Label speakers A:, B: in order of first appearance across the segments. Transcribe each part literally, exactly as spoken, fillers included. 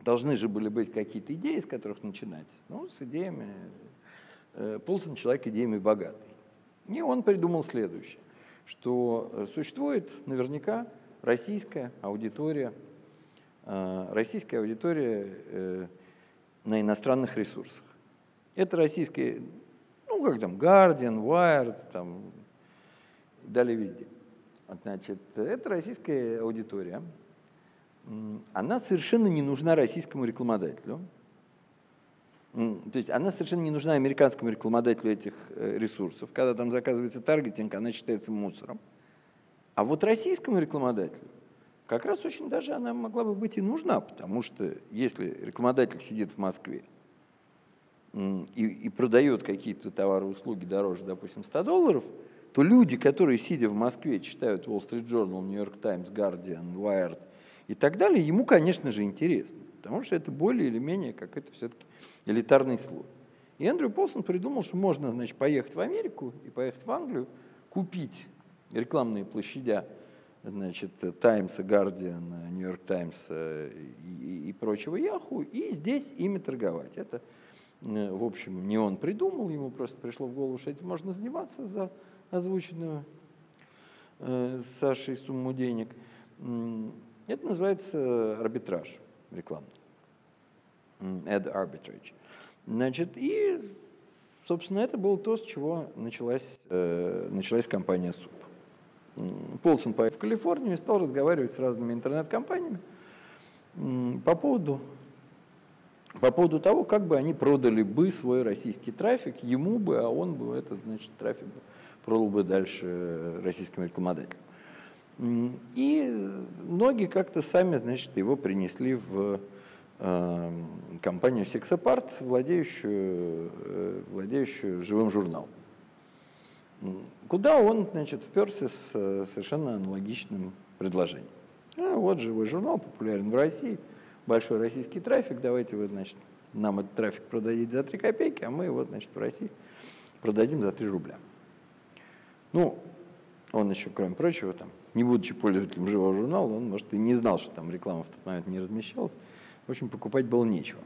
A: должны же были быть какие-то идеи, с которых начинать. Ну, с идеями... Полсон человек идеями богатый. И он придумал следующее, что существует наверняка российская аудитория, российская аудитория на иностранных ресурсах. Это российские, ну, как там, Guardian, Wired, там, далее везде. Значит, это российская аудитория. Она совершенно не нужна российскому рекламодателю. То есть она совершенно не нужна американскому рекламодателю этих ресурсов. Когда там заказывается таргетинг, она считается мусором. А вот российскому рекламодателю как раз очень даже она могла бы быть и нужна, потому что если рекламодатель сидит в Москве и, и продает какие-то товары и услуги дороже, допустим, ста долларов, то люди, которые, сидя в Москве, читают Wall Street Journal, New York Times, Guardian, Wired и так далее, ему, конечно же, интересно, потому что это более или менее какой-то все-таки элитарный слой. И Эндрю Полсон придумал, что можно, значит, поехать в Америку и поехать в Англию, купить рекламные площадя, значит, Таймса, Guardian, New York Times и, и, и прочего Яху, и здесь ими торговать. Это, в общем, не он придумал, ему просто пришло в голову, что этим можно заниматься за озвученную э, Сашей сумму денег. Это называется арбитраж рекламный. Ad arbitrage. Значит, и, собственно, это было то, с чего началась, э, началась компания суп. Полсон поехал в Калифорнию и стал разговаривать с разными интернет-компаниями по поводу, по поводу того, как бы они продали бы свой российский трафик ему бы, а он бы этот, значит, трафик продал бы дальше российским рекламодателям. И многие как-то сами, значит, его принесли в э, компанию Sexapart, владеющую, э, владеющую живым журналом, куда он, значит, вперся с совершенно аналогичным предложением. А вот живой журнал, популярен в России, большой российский трафик, давайте вы, значит, нам этот трафик продадите за три копейки, а мы его, значит, в России продадим за три рубля. Ну, он еще, кроме прочего, там, не будучи пользователем живого журнала, он, может, и не знал, что там реклама в тот момент не размещалась. В общем, покупать было нечего.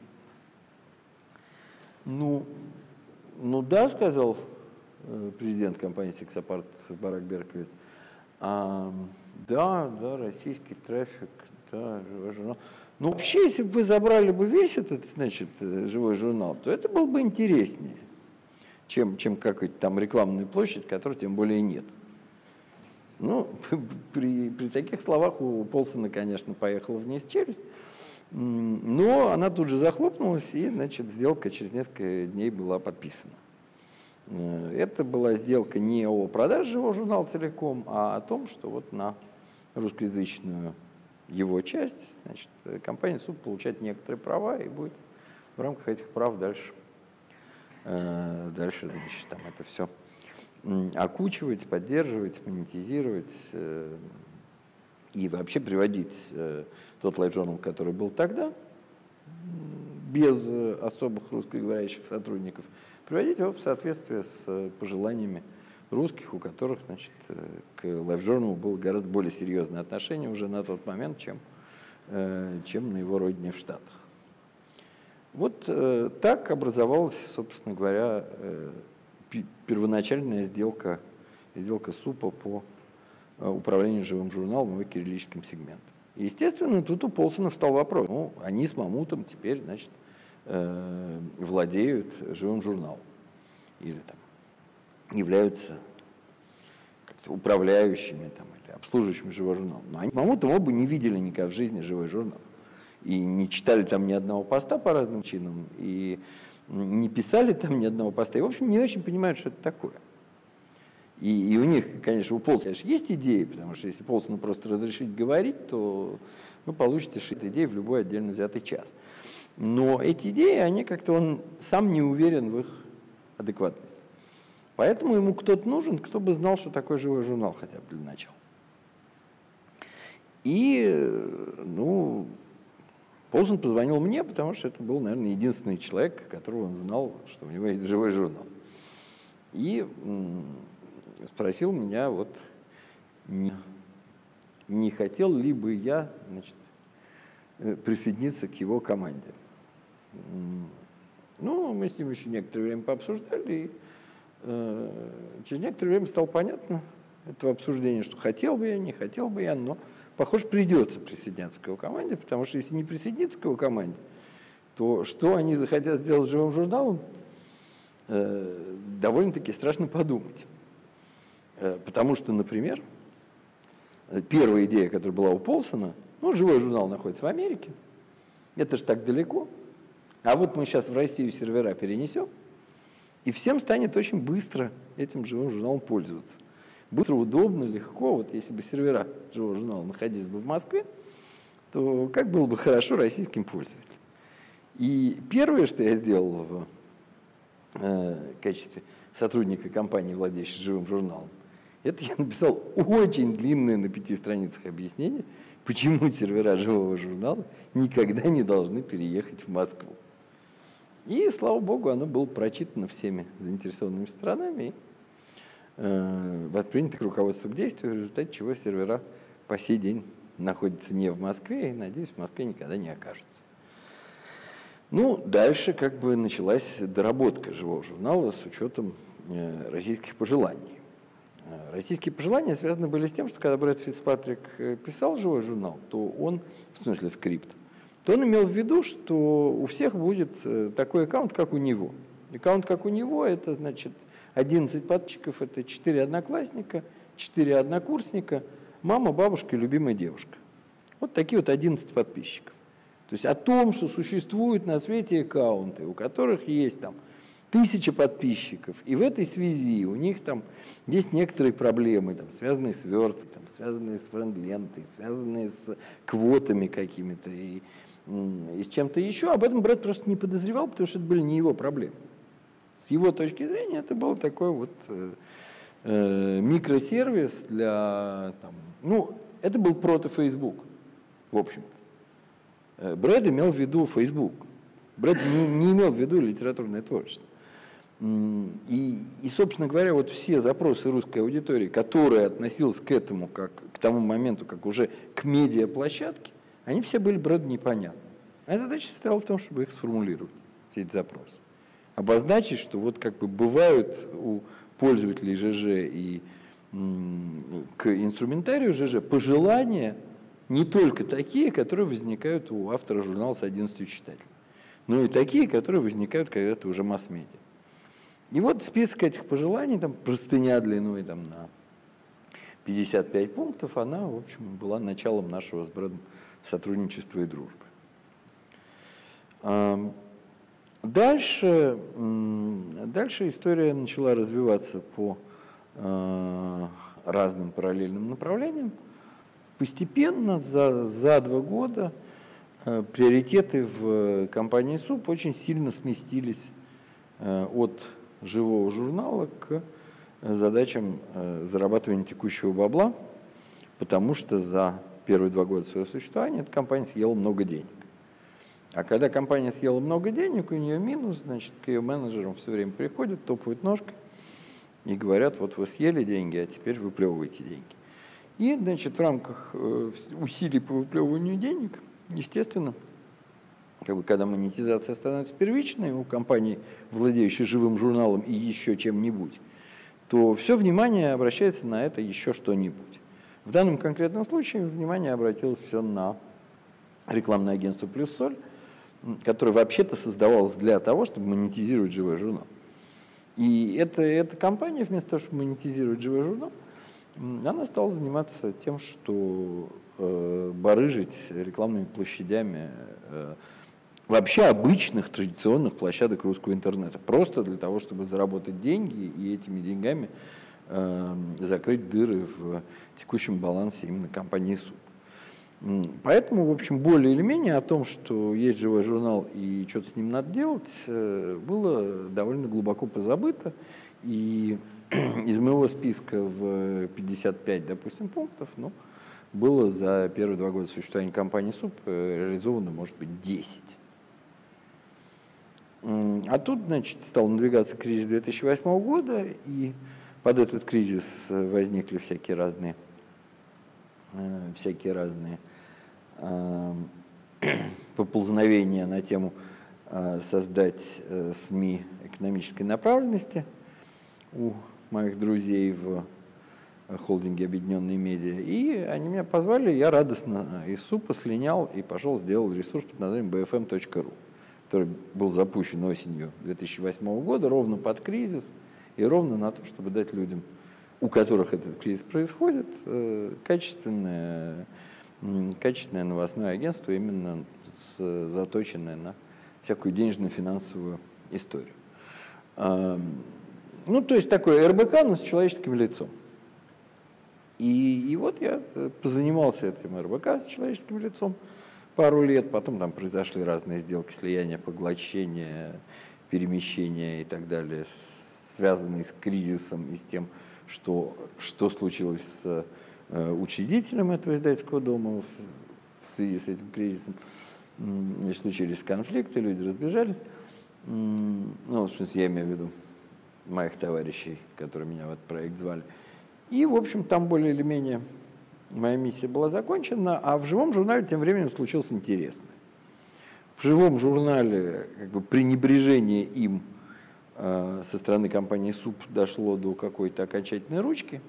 A: Ну, ну да, сказал президент компании Sexapart Барак Берковиц. А, да, да, российский трафик, да, живой журнал. Ну, вообще, если бы вы забрали бы весь этот, значит, живой журнал, то это было бы интереснее, чем, чем какая-то там рекламная площадь, которой тем более нет. Ну, при, при таких словах у Полсона, конечно, поехала вниз челюсть, но она тут же захлопнулась, и, значит, сделка через несколько дней была подписана. Это была сделка не о продаже живого журнала целиком, а о том, что вот на русскоязычную его часть, значит, компания суп получает некоторые права и будет в рамках этих прав дальше, дальше, значит, там это все окучивать, поддерживать, монетизировать и вообще приводить тот LiveJournal, который был тогда, без особых русскоговорящих сотрудников, приводить его в соответствие с пожеланиями русских, у которых, значит, к LiveJournal было гораздо более серьезное отношение уже на тот момент, чем, чем на его родине в Штатах. Вот так образовалась, собственно говоря, первоначальная сделка, сделка супа по управлению живым журналом и кириллическим сегментом. Естественно, тут у Полсона встал вопрос. Ну, они с Мамутом теперь, значит, э, владеют живым журналом. Или там являются как-то управляющими там, или обслуживающими живой журнал. Но они с Мамутом оба не видели никогда в жизни живой журнал. И не читали там ни одного поста по разным чинам, и не писали там ни одного поста. И, в общем, не очень понимают, что это такое. И, и у них, конечно, у Полсона, конечно, есть идеи, потому что если Полсону просто разрешить говорить, то вы получите шит идей в любой отдельно взятый час. Но эти идеи, они как-то, он сам не уверен в их адекватности. Поэтому ему кто-то нужен, кто бы знал, что такое живой журнал хотя бы для начала. И, ну, Полсон позвонил мне, потому что это был, наверное, единственный человек, которого он знал, что у него есть живой журнал. И спросил меня, вот, не, не хотел ли бы я, значит, присоединиться к его команде. Ну, мы с ним еще некоторое время пообсуждали, и э, через некоторое время стало понятно этого обсуждения, что хотел бы я, не хотел бы я, но, похоже, придется присоединяться к его команде, потому что если не присоединиться к его команде, то что они захотят сделать с живым журналом, э, довольно-таки страшно подумать. Э, потому что, например, первая идея, которая была у Полсона, ну, живой журнал находится в Америке, это же так далеко, а вот мы сейчас в Россию сервера перенесем, и всем станет очень быстро этим живым журналом пользоваться. Быстро, удобно, легко. Вот если бы сервера живого журнала находились бы в Москве, то как было бы хорошо российским пользователям. И первое, что я сделал в э, качестве сотрудника компании, владеющей живым журналом, это я написал очень длинное на пяти страницах объяснение, почему сервера живого журнала никогда не должны переехать в Москву. И, слава богу, оно было прочитано всеми заинтересованными сторонами и э, воспринято к руководству к действию, в результате чего сервера по сей день находятся не в Москве и, надеюсь, в Москве никогда не окажутся. Ну, дальше как бы началась доработка живого журнала с учетом э, российских пожеланий. Российские пожелания связаны были с тем, что когда Брэд Фицпатрик писал живой журнал, то он, в смысле скрипт, то он имел в виду, что у всех будет такой аккаунт, как у него. Аккаунт, как у него, это значит одиннадцать подписчиков, это четыре одноклассника, четыре однокурсника, мама, бабушка и любимая девушка. Вот такие вот одиннадцать подписчиков. То есть о том, что существуют на свете аккаунты, у которых есть там тысяча подписчиков, и в этой связи у них там есть некоторые проблемы, там, связанные с версткой, там, связанные с френд-лентой, связанные с квотами какими-то и, и с чем-то еще. Об этом Брэд просто не подозревал, потому что это были не его проблемы. С его точки зрения это был такой вот э, э, микросервис для, там, ну, это был прото-Facebook, в общем-то. Брэд имел в виду Facebook. Брэд не, не имел в виду литературное творчество. И, и, собственно говоря, вот все запросы русской аудитории, которая относилась к этому, как к тому моменту, как уже к медиаплощадке, они все были Брэду непонятны. А задача состояла в том, чтобы их сформулировать, все эти запросы. Обозначить, что вот как бы бывают у пользователей ЖЖ и м, к инструментарию ЖЖ пожелания не только такие, которые возникают у автора журнала с одиннадцатью читателями, но и такие, которые возникают когда-то уже масс-медиа. И вот список этих пожеланий, там, простыня длиной там, на пятьдесят пять пунктов, она, в общем, была началом нашего с Брэдом сотрудничества и дружбы. Дальше, дальше история начала развиваться по разным параллельным направлениям. Постепенно, за, за два года, приоритеты в компании СУП очень сильно сместились от живого журнала к задачам зарабатывания текущего бабла, потому что за первые два года своего существования эта компания съела много денег. А когда компания съела много денег, у нее минус, значит, к ее менеджерам все время приходят, топают ножкой и говорят, вот вы съели деньги, а теперь выплевываете деньги. И, значит, в рамках усилий по выплевыванию денег, естественно, как бы, когда монетизация становится первичной у компании, владеющей живым журналом и еще чем-нибудь, то все внимание обращается на это еще что-нибудь. В данном конкретном случае внимание обратилось все на рекламное агентство «Плюс Соль», которое вообще-то создавалось для того, чтобы монетизировать живой журнал. И эта, эта компания, вместо того, чтобы монетизировать живой журнал, она стала заниматься тем, что э, барыжить рекламными площадями э, вообще обычных традиционных площадок русского интернета. Просто для того, чтобы заработать деньги и этими деньгами э, закрыть дыры в текущем балансе именно компании СУП. Поэтому, в общем, более или менее о том, что есть живой журнал и что-то с ним надо делать, э, было довольно глубоко позабыто. И из моего списка в пятьдесят пять, допустим, пунктов, ну, было за первые два года существования компании СУП реализовано, может быть, десять. А тут, значит, стал надвигаться кризис две тысячи восьмого года, и под этот кризис возникли всякие разные, всякие разные поползновения на тему создать СМИ экономической направленности у моих друзей в холдинге «Объединенные медиа». И они меня позвали, я радостно из СУПа слинял и пошел, сделал ресурс под названием би эф эм точка ру, который был запущен осенью две тысячи восьмого года, ровно под кризис и ровно на то, чтобы дать людям, у которых этот кризис происходит, качественное, качественное новостное агентство, именно с, заточенное на всякую денежно-финансовую историю. Ну, то есть такой эр бэ ка, но с человеческим лицом. И, и вот я позанимался этим эр бэ ка с человеческим лицом пару лет, потом там произошли разные сделки, слияния, поглощения, перемещения и так далее, связанные с кризисом и с тем, что, что случилось с э, учредителем этого издательского дома в, в связи с этим кризисом. И случились конфликты, люди разбежались. Ну, в смысле, я имею в виду моих товарищей, которые меня в этот проект звали. И, в общем, там более или менее моя миссия была закончена, а в живом журнале тем временем случилось интересное. В живом журнале как бы пренебрежение им э, со стороны компании СУП дошло до какой-то окончательной ручки,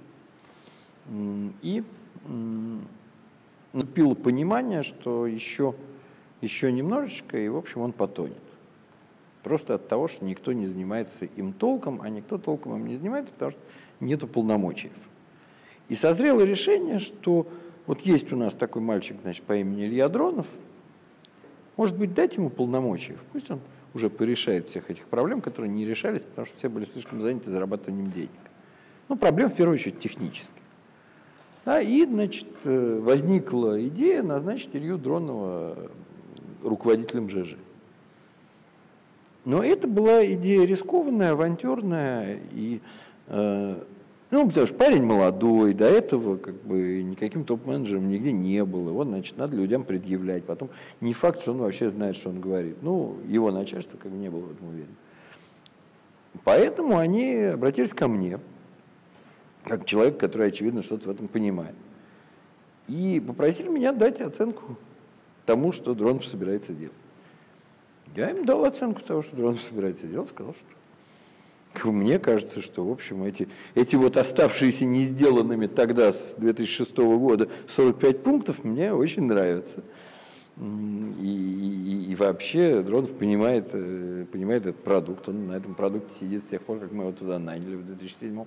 A: и э, наступило понимание, что еще, еще немножечко, и, в общем, он потонет. Просто от того, что никто не занимается им толком, а никто толком им не занимается, потому что нету полномочий. И созрело решение, что вот есть у нас такой мальчик, значит, по имени Илья Дронов, может быть, дать ему полномочия, пусть он уже порешает всех этих проблем, которые не решались, потому что все были слишком заняты зарабатыванием денег. Ну, проблем, в первую очередь, технических. Да, и, значит, возникла идея назначить Илью Дронова руководителем жэ жэ. Но это была идея рискованная, авантюрная, и, э, ну, потому что парень молодой, до этого как бы никаким топ-менеджером нигде не был, его, значит, надо людям предъявлять. Потом не факт, что он вообще знает, что он говорит. Ну, его начальство как бы не было в этом уверено. Поэтому они обратились ко мне, как человек, который, очевидно, что-то в этом понимает. И попросили меня дать оценку тому, что Дронов собирается делать. Я им дал оценку того, что Дронов собирается делать, сказал, что мне кажется, что, в общем, эти, эти вот оставшиеся не сделанными тогда, с две тысячи шестого года, сорок пять пунктов мне очень нравятся. И, и, и вообще Дронов понимает, понимает этот продукт, он на этом продукте сидит с тех пор, как мы его туда наняли в две тысячи седьмом.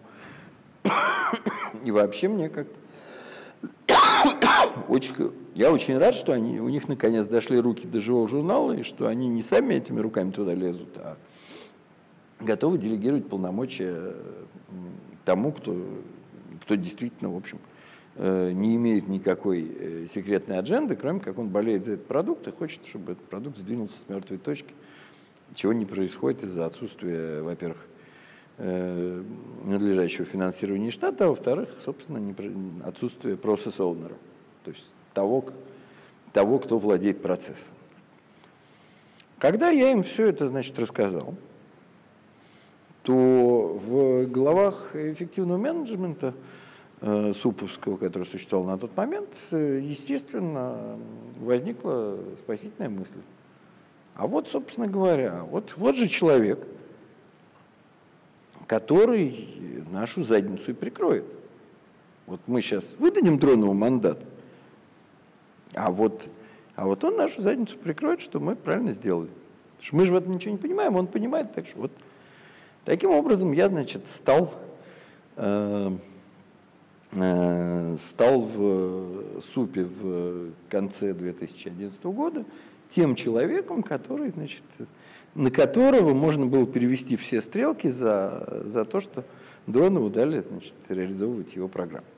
A: И вообще мне как-то очень, я очень рад, что они, у них наконец дошли руки до живого журнала, и что они не сами этими руками туда лезут, а готовы делегировать полномочия тому, кто, кто действительно, в общем, не имеет никакой секретной адженды, кроме как он болеет за этот продукт и хочет, чтобы этот продукт сдвинулся с мертвой точки, чего не происходит из-за отсутствия, во-первых, надлежащего финансирования штата, а во-вторых, собственно, отсутствие процесс-оунера, то есть того, того, кто владеет процессом. Когда я им все это, значит, рассказал, то в головах эффективного менеджмента э, суповского, который существовал на тот момент, естественно, возникла спасительная мысль. А вот, собственно говоря, вот, вот же человек, который нашу задницу и прикроет. Вот мы сейчас выдадим Дронову мандат, а вот, а вот он нашу задницу прикроет, что мы правильно сделали. Потому что мы же в этом ничего не понимаем, он понимает, так что вот. Таким образом, я, значит, стал, э, э, стал в СУПе в конце две тысячи одиннадцатого года тем человеком, который, значит, на которого можно было перевести все стрелки за, за то, что Дронову дали, значит, реализовывать его программу.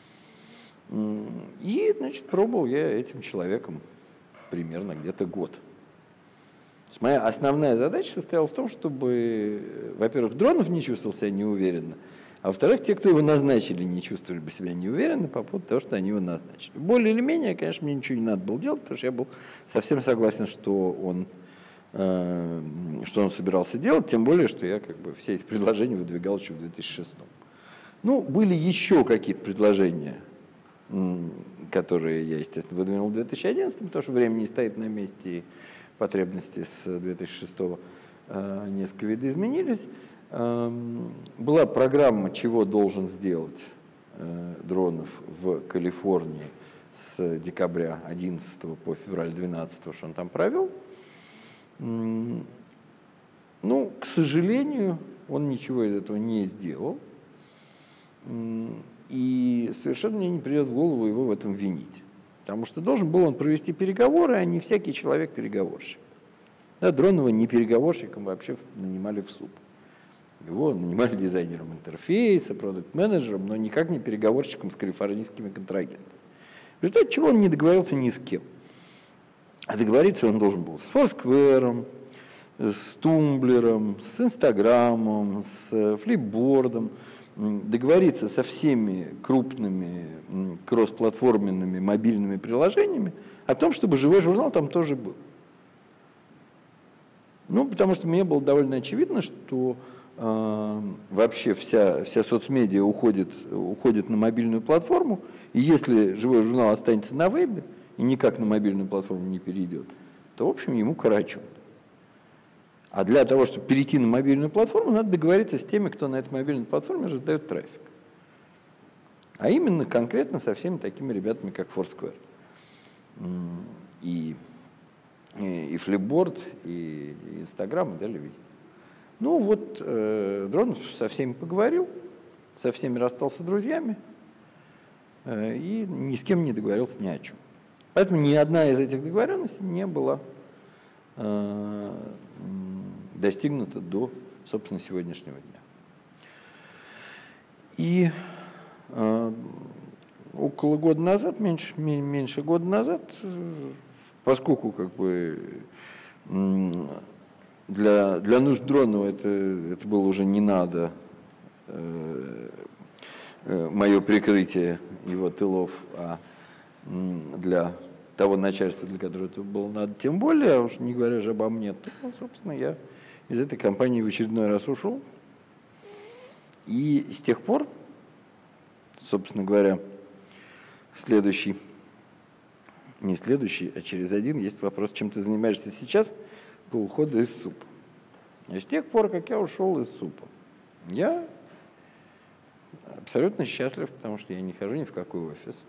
A: И, значит, пробовал я этим человеком примерно где-то год. Моя основная задача состояла в том, чтобы, во-первых, Дронов не чувствовал себя неуверенно, а во-вторых, те, кто его назначили, не чувствовали бы себя неуверенно по поводу того, что они его назначили. Более или менее, конечно, мне ничего не надо было делать, потому что я был совсем согласен, что он, э, что он собирался делать, тем более, что я как бы все эти предложения выдвигал еще в две тысячи шестом. Ну, были еще какие-то предложения которые я, естественно, выдвинул в две тысячи одиннадцатом, потому что время не стоит на месте, и потребности с две тысячи шестого э, несколько видоизменились. Э, была программа, чего должен сделать э, Дронов в Калифорнии с декабря одиннадцатого по февраль двенадцатого, что он там провел. Ну, к сожалению, он ничего из этого не сделал. И совершенно мне не придет в голову его в этом винить. Потому что должен был он провести переговоры, а не всякий человек переговорщик. Да, Дронова не переговорщиком вообще нанимали в СУП. Его нанимали дизайнером интерфейса, продакт-менеджером, но никак не переговорщиком с калифорнийскими контрагентами. В результате чего он не договорился ни с кем. А договориться он должен был с Foursquare, с Тумблером, с Инстаграмом, с Флипбордом, договориться со всеми крупными кроссплатформенными мобильными приложениями о том, чтобы живой журнал там тоже был. Ну, потому что мне было довольно очевидно, что э, вообще вся, вся соцмедиа уходит, уходит на мобильную платформу, и если живой журнал останется на вебе и никак на мобильную платформу не перейдет, то, в общем, ему карачун. А для того, чтобы перейти на мобильную платформу, надо договориться с теми, кто на этой мобильной платформе раздает трафик. А именно конкретно со всеми такими ребятами, как Foursquare. И, и, и Flipboard, и, и Instagram, и далее везде. Ну вот, э, Дронов со всеми поговорил, со всеми расстался друзьями, э, и ни с кем не договорился ни о чем. Поэтому ни одна из этих договоренностей не была э, достигнута до, собственно, сегодняшнего дня. И э, около года назад, меньше, меньше года назад, поскольку как бы для, для нужд Дронова это, это было уже не надо, э, э, мое прикрытие его тылов, а для того начальства, для которого это было надо, тем более, а уж не говоря же обо мне, то, ну, собственно, я из этой компании в очередной раз ушел. И с тех пор, собственно говоря, следующий, не следующий, а через один, есть вопрос, чем ты занимаешься сейчас по уходу из СУПа. И с тех пор, как я ушел из СУПа, я абсолютно счастлив, потому что я не хожу ни в какой офис.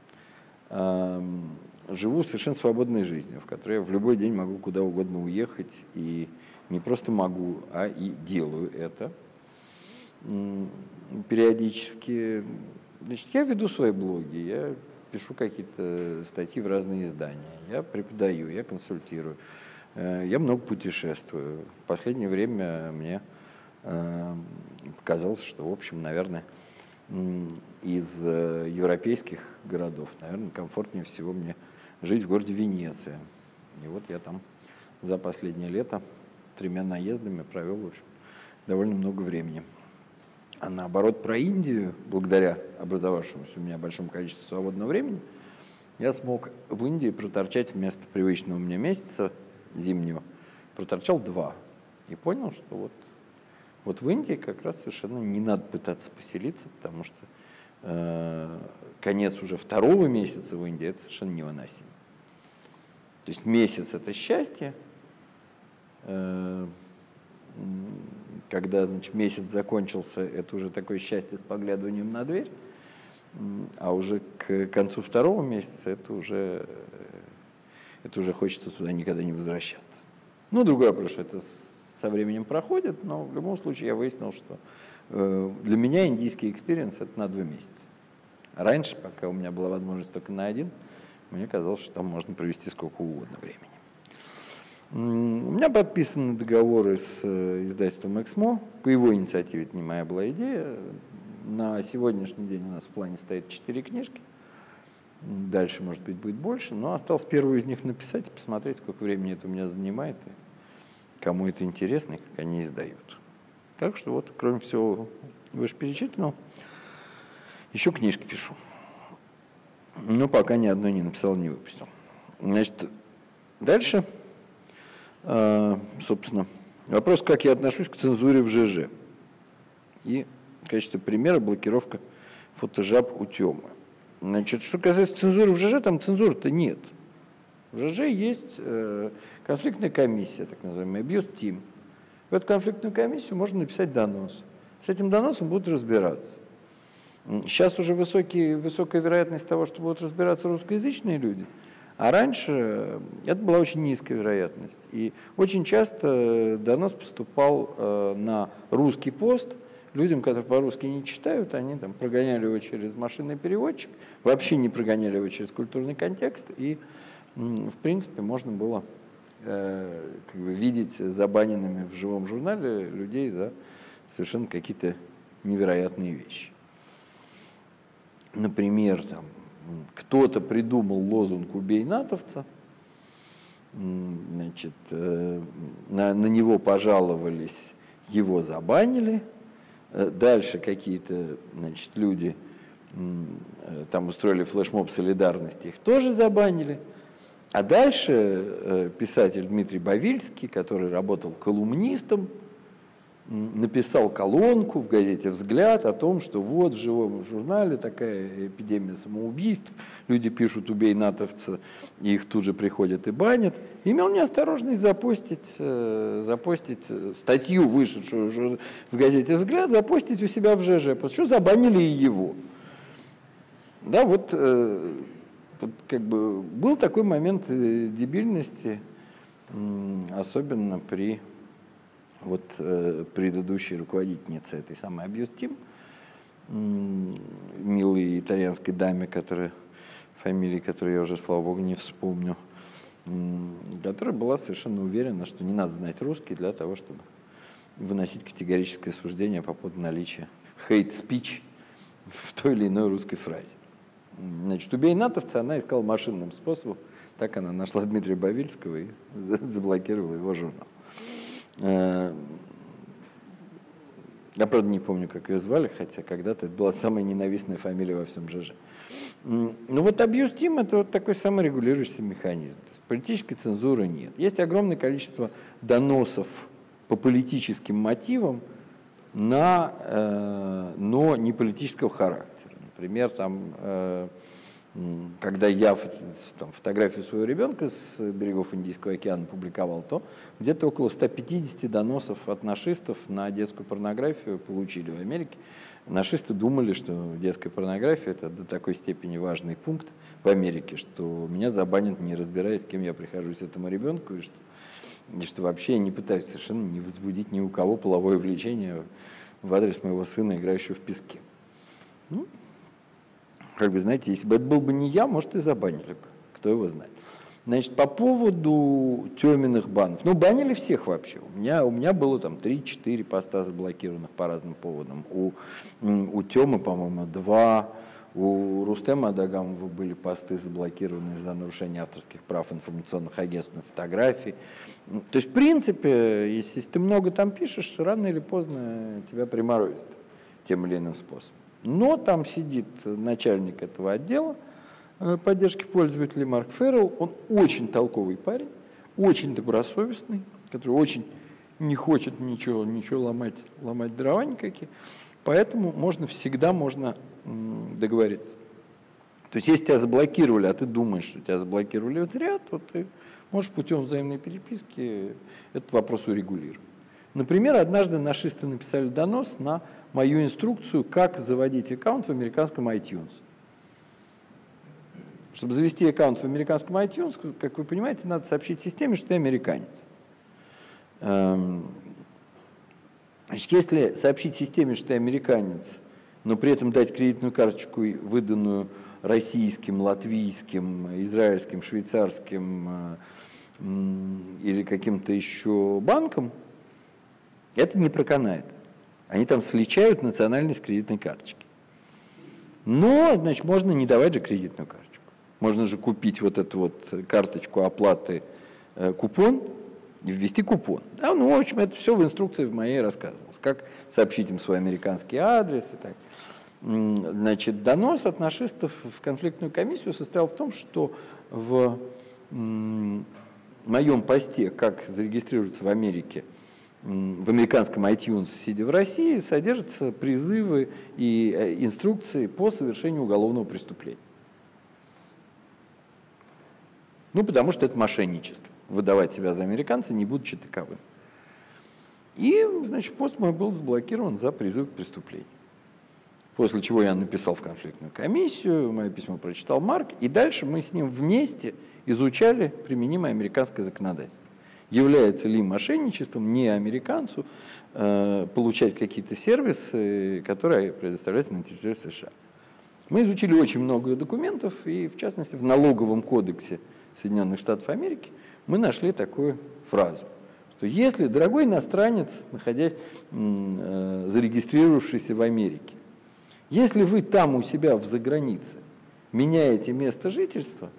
A: Живу совершенно свободной жизнью, в которой я в любой день могу куда угодно уехать, и не просто могу, а и делаю это периодически. Значит, я веду свои блоги, я пишу какие-то статьи в разные издания, я преподаю, я консультирую, я много путешествую. В последнее время мне показалось, что, в общем, наверное, из европейских городов, наверное, комфортнее всего мне жить в городе Венеция. И вот я там за последнее лето тремя наездами провел, в общем, довольно много времени. А наоборот, про Индию, благодаря образовавшемуся у меня большому количеству свободного времени, я смог в Индии проторчать вместо привычного мне месяца зимнего, проторчал два. И понял, что вот, вот в Индии как раз совершенно не надо пытаться поселиться, потому что э, конец уже второго месяца в Индии — это совершенно невыносимо. То есть месяц — это счастье, э, когда, значит, месяц закончился, это уже такое счастье с поглядыванием на дверь, а уже к концу второго месяца это уже, это уже хочется туда никогда не возвращаться. Ну, другой вопрос, что это со временем проходит, но в любом случае я выяснил, что э, для меня индийский экспириенс — это на два месяца. А раньше, пока у меня была возможность только на один, мне казалось, что там можно провести сколько угодно времени. У меня подписаны договоры с издательством «Эксмо». По его инициативе, это не моя была идея. На сегодняшний день у нас в плане стоит четыре книжки. Дальше, может быть, будет больше. Но осталось первую из них написать и посмотреть, сколько времени это у меня занимает, и кому это интересно, и как они издают. Так что вот, кроме всего вышеперечисленного, еще книжки пишу. Но пока ни одной не написал, не выпустил. Значит, дальше... Собственно, вопрос, как я отношусь к цензуре в ЖЖ. И в качестве примера блокировка фотожаб у Тёмы. Значит, что касается цензуры в ЖЖ, там цензуры-то нет. В ЖЖ есть э, конфликтная комиссия, так называемая abuse team. В эту конфликтную комиссию можно написать донос. С этим доносом будут разбираться. Сейчас уже высокий, высокая вероятность того, что будут разбираться русскоязычные люди, а раньше это была очень низкая вероятность. И очень часто донос поступал э, на русский пост. Людям, которые по-русски не читают, они там прогоняли его через машинный переводчик, вообще не прогоняли его через культурный контекст, и, в принципе, можно было э, как бы видеть забаненными в живом журнале людей за совершенно какие-то невероятные вещи. Например, там, кто-то придумал лозунг «Убей натовца», значит, э, на, на него пожаловались, его забанили. Дальше какие-то, значит, люди там устроили флешмоб солидарности, их тоже забанили. А дальше писатель Дмитрий Бавильский, который работал колумнистом, написал колонку в газете «Взгляд» о том, что вот в живом журнале такая эпидемия самоубийств, люди пишут «убей натовца», и их тут же приходят и банят. Имел неосторожность запостить, запостить статью, вышедшую в газете «Взгляд», запостить у себя в ЖЖ, потому что забанили и его. Да, вот, вот как бы был такой момент дебильности, особенно при вот э, предыдущей руководительнице этой самой abuse team, милой итальянской даме, которая, фамилии которой я уже, слава богу, не вспомню, которая была совершенно уверена, что не надо знать русский для того, чтобы выносить категорическое суждение по поводу наличия hate speech в той или иной русской фразе. Значит, «Убей натовца» она искала машинным способом, так она нашла Дмитрия Бавильского и заблокировала его журнал. Я, правда, не помню, как ее звали, хотя когда-то это была самая ненавистная фамилия во всем ЖЖ. Ну вот abuse team — это вот такой саморегулирующийся механизм. То есть политической цензуры нет. Есть огромное количество доносов по политическим мотивам, на, э, но не политического характера. Например, там, э, когда я там, фотографию своего ребенка с берегов Индийского океана публиковал, то где-то около ста пятидесяти доносов от нашистов на детскую порнографию получили в Америке. Нашисты думали, что детская порнография — это до такой степени важный пункт в Америке, что меня забанят, не разбираясь, с кем я прихожусь этому ребенку, и что, и что вообще я не пытаюсь совершенно не возбудить ни у кого половое влечение в адрес моего сына, играющего в песке. Ну, как бы, знаете, если бы это был бы не я, может, и забанили бы, кто его знает. Значит, по поводу Тёминых банов. Ну, банили всех вообще. У меня, у меня было там три-четыре поста заблокированных по разным поводам. У, у Тёмы, по-моему, два. У Рустема Адагамова были посты заблокированы за нарушение авторских прав информационных агентств на фотографии. То есть, в принципе, если ты много там пишешь, рано или поздно тебя приморозит тем или иным способом. Но там сидит начальник этого отдела поддержки пользователей Марк Феррелл. Он очень толковый парень, очень добросовестный, который очень не хочет ничего, ничего ломать, ломать дрова никакие. Поэтому можно, всегда можно договориться. То есть, если тебя заблокировали, а ты думаешь, что тебя заблокировали вот зря, то ты можешь путем взаимной переписки этот вопрос урегулировать. Например, однажды нашисты написали донос на мою инструкцию, как заводить аккаунт в американском iTunes. Чтобы завести аккаунт в американском iTunes, как вы понимаете, надо сообщить системе, что ты американец. Значит, если сообщить системе, что ты американец, но при этом дать кредитную карточку, выданную российским, латвийским, израильским, швейцарским или каким-то еще банком, это не проканает. Они там сличают национальность кредитной карточки. Но, значит, можно не давать же кредитную карточку. Можно же купить вот эту вот карточку оплаты, э, купон, и ввести купон. Да, ну, в общем, это все в инструкции в моей рассказывалось. Как сообщить им свой американский адрес и так. Значит, донос от нашистов в конфликтную комиссию состоял в том, что в моем посте, как зарегистрироваться в Америке, в американском iTunes, сидя в России, содержатся призывы и инструкции по совершению уголовного преступления. Ну, потому что это мошенничество. Выдавать себя за американца, не будучи таковым. И, значит, пост мой был заблокирован за призыв к преступлению. После чего я написал в конфликтную комиссию, мое письмо прочитал Марк, и дальше мы с ним вместе изучали применимое американское законодательство. Является ли мошенничеством не американцу э, получать какие-то сервисы, которые предоставляются на территории США. Мы изучили очень много документов, и в частности в налоговом кодексе Соединенных Штатов Америки мы нашли такую фразу, что если дорогой иностранец, находясь, э, зарегистрировавшийся в Америке, если вы там у себя в загранице меняете место жительства,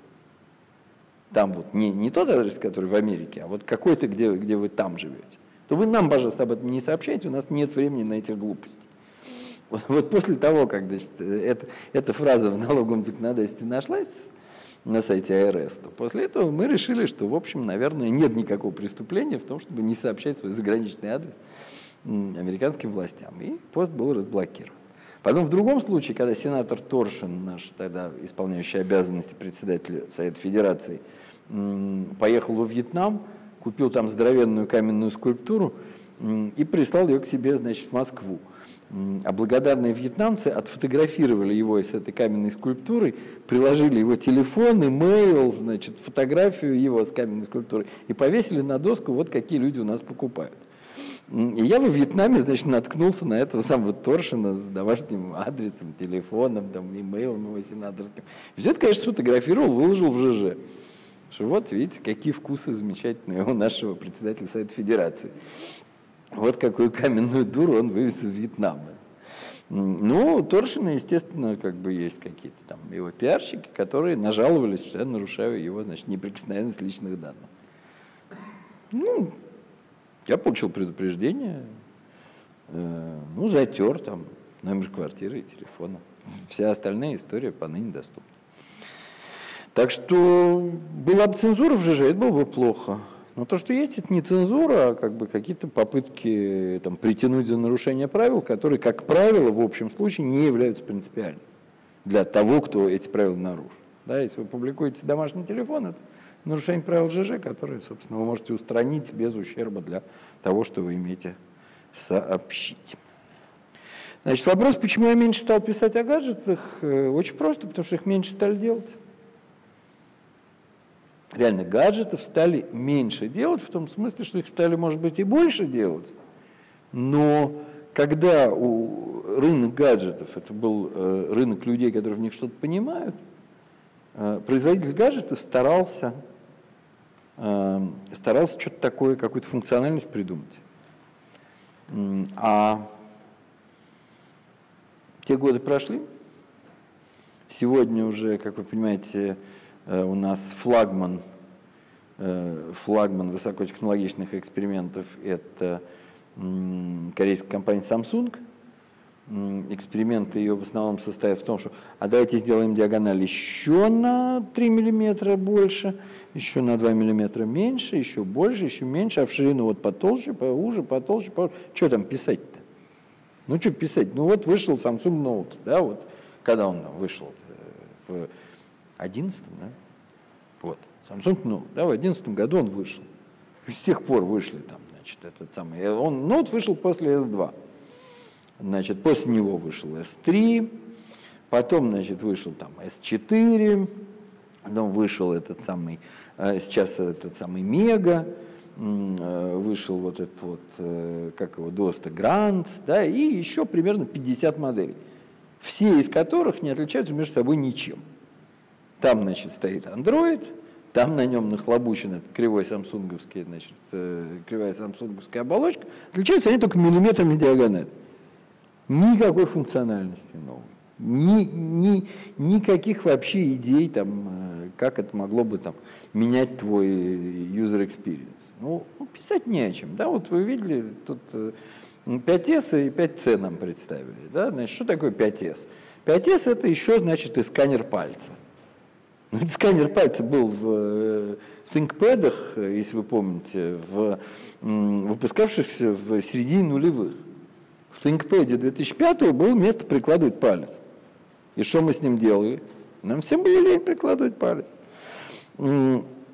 A: там вот не, не тот адрес, который в Америке, а вот какой-то, где, где вы там живете, то вы нам, пожалуйста, об этом не сообщайте, у нас нет времени на эти глупости. Вот, вот после того, как, значит, это, эта фраза в налоговом законодательстве нашлась на сайте ай эр эс, то после этого мы решили, что, в общем, наверное, нет никакого преступления в том, чтобы не сообщать свой заграничный адрес американским властям. И пост был разблокирован. Потом в другом случае, когда сенатор Торшин, наш тогда исполняющий обязанности председателя Совета Федерации, поехал во Вьетнам, купил там здоровенную каменную скульптуру и прислал ее к себе, значит, в Москву. А благодарные вьетнамцы отфотографировали его с этой каменной скульптурой, приложили его телефон, имейл, значит, фотографию его с каменной скульптурой и повесили на доску, вот какие люди у нас покупают. И я во Вьетнаме, значит, наткнулся на этого самого Торшина с домашним адресом, телефоном, там, имейлом его сенаторским. И все это, конечно, сфотографировал, выложил в жэ жэ. Что вот, видите, какие вкусы замечательные у нашего председателя Совета Федерации. Вот какую каменную дуру он вывез из Вьетнама. Ну, у Торшина, естественно, как бы есть какие-то там его пиарщики, которые нажаловались, что я нарушаю его, значит, неприкосновенность личных данных. Ну, я получил предупреждение, э, ну, затер там номер квартиры и телефона. Вся остальная история поныне доступна. Так что была бы цензура в жэ жэ, это было бы плохо. Но то, что есть, это не цензура, а как бы какие-то попытки там, притянуть за нарушение правил, которые, как правило, в общем случае не являются принципиальными для того, кто эти правила нарушил. Да, если вы публикуете домашний телефон, это нарушение правил жэ жэ, которые, собственно, вы можете устранить без ущерба для того, что вы имеете сообщить. Значит, вопрос, почему я меньше стал писать о гаджетах, очень просто, потому что их меньше стали делать. Реально, гаджетов стали меньше делать, в том смысле, что их стали, может быть, и больше делать, но когда у рынок гаджетов, это был э, рынок людей, которые в них что-то понимают, э, производитель гаджетов старался, э, старался что-то такое, какую-то функциональность придумать. А те годы прошли, сегодня уже, как вы понимаете, у нас флагман, флагман высокотехнологичных экспериментов – это корейская компания Samsung. Эксперименты ее в основном состоят в том, что а давайте сделаем диагональ еще на три миллиметра больше, еще на два миллиметра меньше, еще больше, еще меньше, а в ширину вот потолще, поуже, потолще, поуже. Что там писать-то? Ну, что писать? Ну, вот вышел Samsung Note, да, вот, когда он там вышел? В одиннадцатом, да? Вот, Samsung Note, да, в одиннадцатом году он вышел. С тех пор вышли там, значит, этот самый, он, Note вышел после эс два. Значит, после него вышел эс три, потом, значит, вышел там эс четыре, потом вышел этот самый, сейчас этот самый Мега, вышел вот этот вот, как его, Доста Гранд, да, и еще примерно пятьдесят моделей, все из которых не отличаются между собой ничем. Там, значит, стоит Android, там на нем нахлобучен этот кривой самсунговский, значит, кривая самсунговская оболочка, отличаются они только миллиметрами диагонали. Никакой функциональности новой, ни, ни, никаких вообще идей, там, как это могло бы там, менять твой user experience. Ну, писать не о чем. Да? Вот вы видели, тут пять эс и пять си нам представили. Да? Значит, что такое пять эс? пять эс это еще, значит, и сканер пальца. Ну, этот сканер пальца был в ThinkPad'ах, если вы помните, в, выпускавшихся в середине нулевых. В ThinkPad две тысячи пятого было место прикладывать палец. И что мы с ним делали? Нам всем было лень прикладывать палец.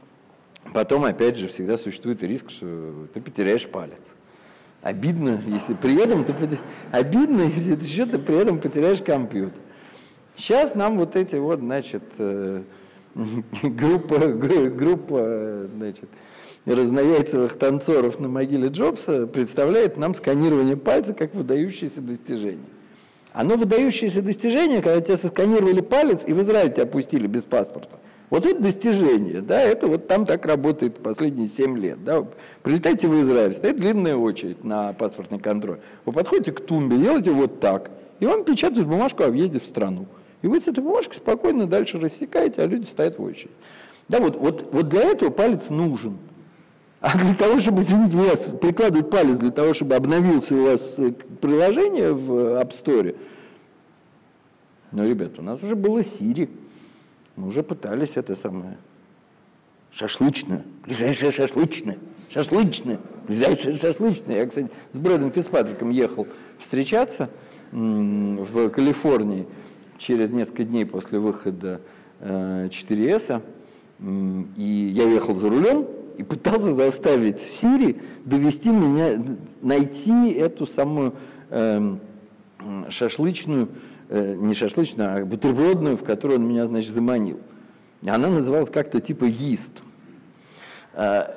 A: потом, опять же, всегда существует риск, что ты потеряешь палец. Обидно, если при этом ты, обидно, если еще ты при этом потеряешь компьютер. Сейчас нам вот эти вот, значит, группа, группа, значит, разнояйцевых танцоров на могиле Джобса представляет нам сканирование пальца как выдающееся достижение. Оно выдающееся достижение, когда тебя сосканировали палец и в Израиль тебя пустили без паспорта. Вот это достижение, да, это вот там так работает последние семь лет. Да. Прилетайте в Израиль, стоит длинная очередь на паспортный контроль. Вы подходите к тумбе, делаете вот так, и вам печатают бумажку о въезде в страну. И вы с этой бумажкой спокойно дальше рассекаете, а люди стоят в очередь. Да, вот, вот, вот для этого палец нужен. А для того, чтобы, извините меня, прикладывать палец для того, чтобы обновился у вас приложение в App Store, ну, ребята, у нас уже было Siri. Мы уже пытались это самое. Шашлычное. Ближайшее шашлычное. Шашлычное. Ближайшее шашлычное. Я, кстати, с Брэдом Фицпатриком ехал встречаться в Калифорнии через несколько дней после выхода четыре эс. И я ехал за рулем и пытался заставить Siri довести меня, найти эту самую э, шашлычную, не шашлычную, а бутербродную, в которую он меня, значит, заманил. Она называлась как-то типа «Йист». Я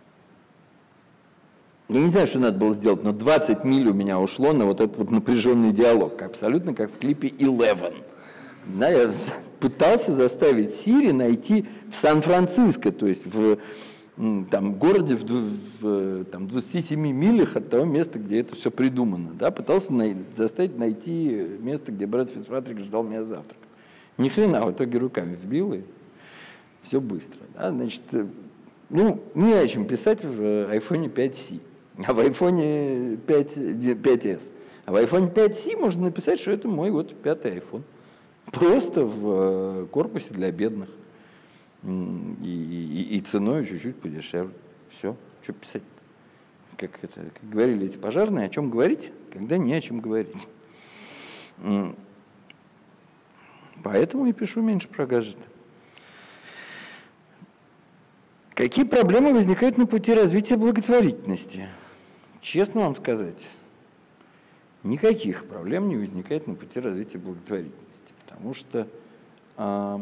A: не знаю, что надо было сделать, но двадцать миль у меня ушло на вот этот вот напряженный диалог, абсолютно как в клипе «Eleven». Да, я пытался заставить Siri найти в Сан-Франциско, то есть в там, городе в, в там, двадцати семи милях от того места, где это все придумано. Да, пытался най- заставить найти место, где Брэд Фицпатрик ждал меня завтрак. Ни хрена, в итоге руками вбил, и все быстро. Да, значит, ну, не о чем писать в айфон пять си, а в айфон пять эс. А в айфон пять си можно написать, что это мой вот пятый iPhone. Просто в корпусе для бедных. И, и, и ценой чуть-чуть подешевле. Все, что писать? Как, это, как говорили эти пожарные, о чем говорить, когда не о чем говорить. Поэтому и пишу меньше про гаджеты. Какие проблемы возникают на пути развития благотворительности? Честно вам сказать, никаких проблем не возникает на пути развития благотворительности, потому что а,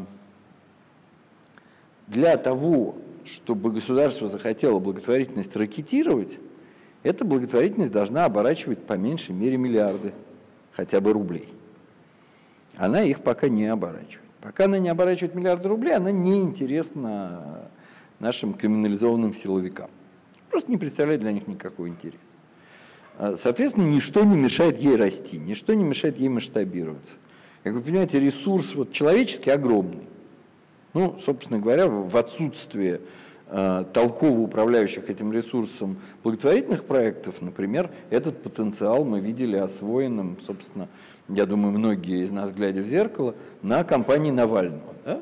A: для того, чтобы государство захотело благотворительность ракетировать, эта благотворительность должна оборачивать по меньшей мере миллиарды, хотя бы рублей. Она их пока не оборачивает. Пока она не оборачивает миллиарды рублей, она не интересна нашим криминализованным силовикам. Просто не представляет для них никакого интереса. Соответственно, ничто не мешает ей расти, ничто не мешает ей масштабироваться. Как вы понимаете, ресурс вот, человеческий огромный. Ну, собственно говоря, в отсутствие э, толково управляющих этим ресурсом благотворительных проектов, например, этот потенциал мы видели освоенным, собственно, я думаю, многие из нас, глядя в зеркало, на кампании Навального. Да?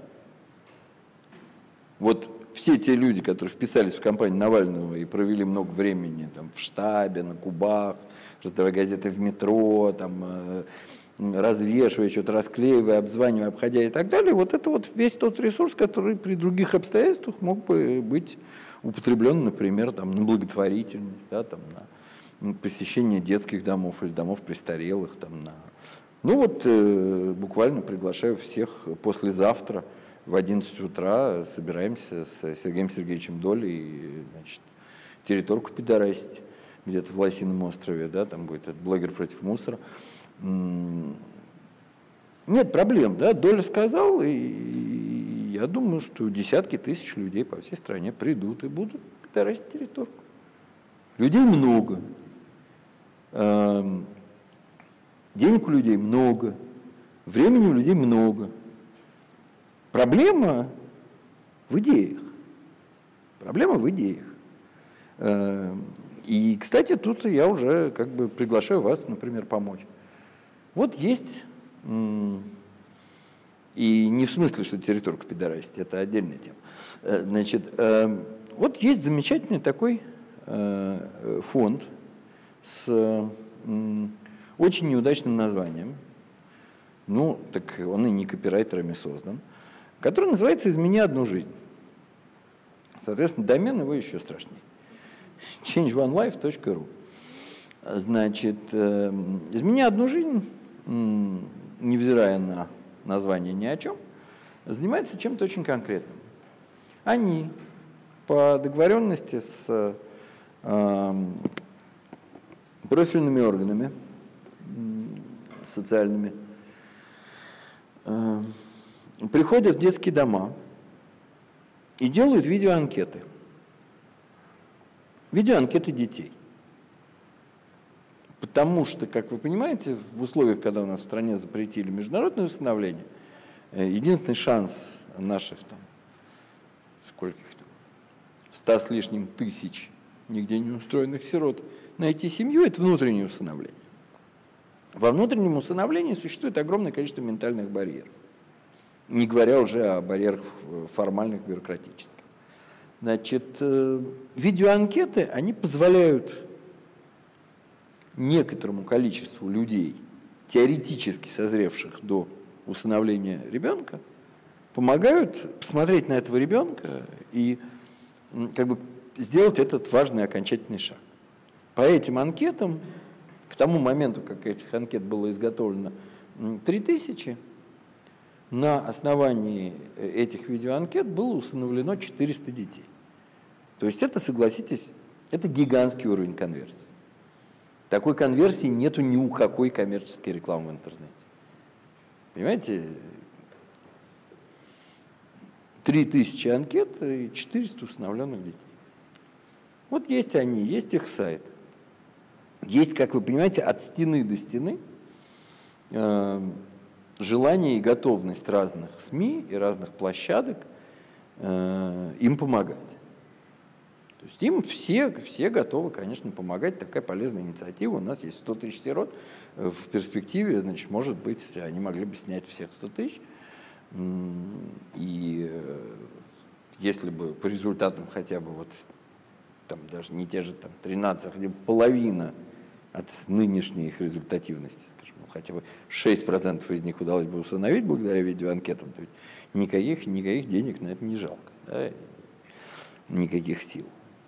A: Вот все те люди, которые вписались в кампанию Навального и провели много времени там, в штабе, на кубах, раздавая газеты в метро, там, э, развешивая, что-то расклеивая, обзванивая, обходя и так далее, вот это вот весь тот ресурс, который при других обстоятельствах мог бы быть употреблен, например, там, на благотворительность, да, там, на посещение детских домов или домов престарелых. Там, на... Ну вот э, буквально приглашаю всех послезавтра в одиннадцать утра собираемся с Сергеем Сергеевичем Долей, значит, территорку пидорасить где-то в Лосином острове, да, там будет этот блогер против мусора. Нет проблем, да, Доля сказал, и я думаю, что десятки тысяч людей по всей стране придут и будут пидорасить территорку. Людей много, денег у людей много, времени у людей много. Проблема в идеях. Проблема в идеях. И, кстати, тут я уже как бы приглашаю вас, например, помочь. Вот есть, и не в смысле, что территорку пидорасить, это отдельная тема. Значит, вот есть замечательный такой фонд с очень неудачным названием, ну, так он и не копирайтерами создан, который называется «Измени одну жизнь». Соответственно, домен его еще страшнее. чейндж ван лайф точка ру. Значит, «Измени одну жизнь», невзирая на название ни о чем, занимается чем-то очень конкретным. Они по договоренности с э, профильными органами социальными э, приходят в детские дома и делают видеоанкеты. Видеоанкеты детей. Потому что, как вы понимаете, в условиях, когда у нас в стране запретили международное усыновление, единственный шанс наших там, скольких там, ста с лишним тысяч нигде не устроенных сирот найти семью – это внутреннее усыновление. Во внутреннем усыновлении существует огромное количество ментальных барьеров, не говоря уже о барьерах формальных, бюрократических. Значит, видеоанкеты, они позволяют некоторому количеству людей, теоретически созревших до усыновления ребенка, помогают посмотреть на этого ребенка и как бы сделать этот важный окончательный шаг. По этим анкетам, к тому моменту, как этих анкет было изготовлено три тысячи, на основании этих видеоанкет было усыновлено четыреста детей. То есть это, согласитесь, это гигантский уровень конверсии. Такой конверсии нету ни у какой коммерческой рекламы в интернете. Понимаете? три тысячи анкет и четыреста усыновленных детей. Вот есть они, есть их сайт. Есть, как вы понимаете, от стены до стены э, желание и готовность разных СМИ и разных площадок э, им помогать. То есть им все, все готовы, конечно, помогать. Такая полезная инициатива. У нас есть сто тысяч сирот. В перспективе, значит, может быть, они могли бы снять всех сто тысяч. И если бы по результатам хотя бы вот там даже не те же там тринадцать, а хотя бы половина от нынешней их результативности, скажем, ну, хотя бы шесть процентов из них удалось бы усыновить благодаря видеоанкетам, то никаких, никаких денег на это не жалко, да, никаких сил.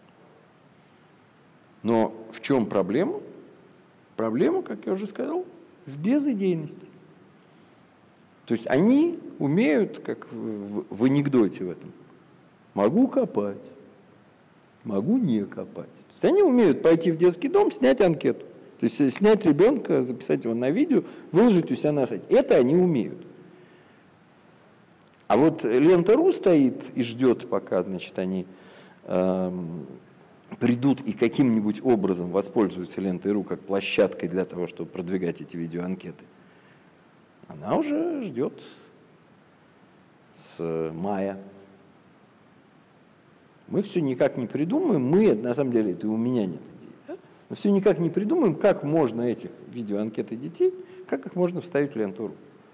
A: Но в чем проблема? Проблема, как я уже сказал, в безидейности. То есть они умеют, как в, в анекдоте в этом, могу копать, могу не копать. То есть они умеют пойти в детский дом, снять анкету. То есть снять ребенка, записать его на видео, выложить у себя на сайте. Это они умеют. А вот Лента.ру стоит и ждет, пока, значит, они эм, придут и каким-нибудь образом воспользуются Лентой.ру как площадкой для того, чтобы продвигать эти видеоанкеты. Она уже ждет с мая. Мы все никак не придумаем, мы, на самом деле, это и у меня нет идеи, да? Мы все никак не придумаем, как можно этих видеоанкеты детей, как их можно вставить в Ленту.ру.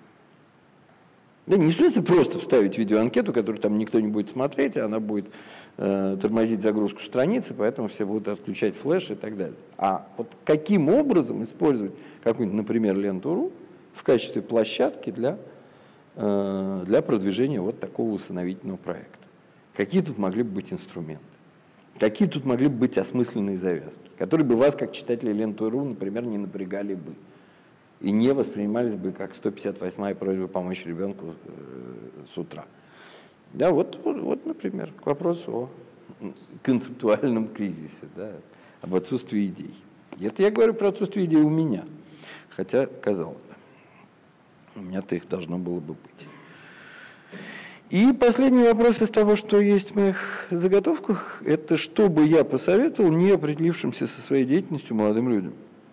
A: Да не в смысле просто вставить видеоанкету, которую там никто не будет смотреть, а она будет э, тормозить загрузку страницы, поэтому все будут отключать флеш и так далее. А вот каким образом использовать какую-нибудь, например, Ленту.ру в качестве площадки для, э, для продвижения вот такого усыновительного проекта? Какие тут могли бы быть инструменты? Какие тут могли бы быть осмысленные завязки, которые бы вас, как читателей Ленты.ру, например, не напрягали бы и не воспринимались бы как сто пятьдесят восьмая просьба помочь ребенку э, с утра? Да, вот, вот, вот, например, к вопросу о концептуальном кризисе, да, об отсутствии идей. И это я говорю про отсутствие идей у меня, хотя, казалось бы, у меня-то их должно было бы быть. И последний вопрос из того, что есть в моих заготовках, это что бы я посоветовал не определившимся со своей деятельностью молодым людям.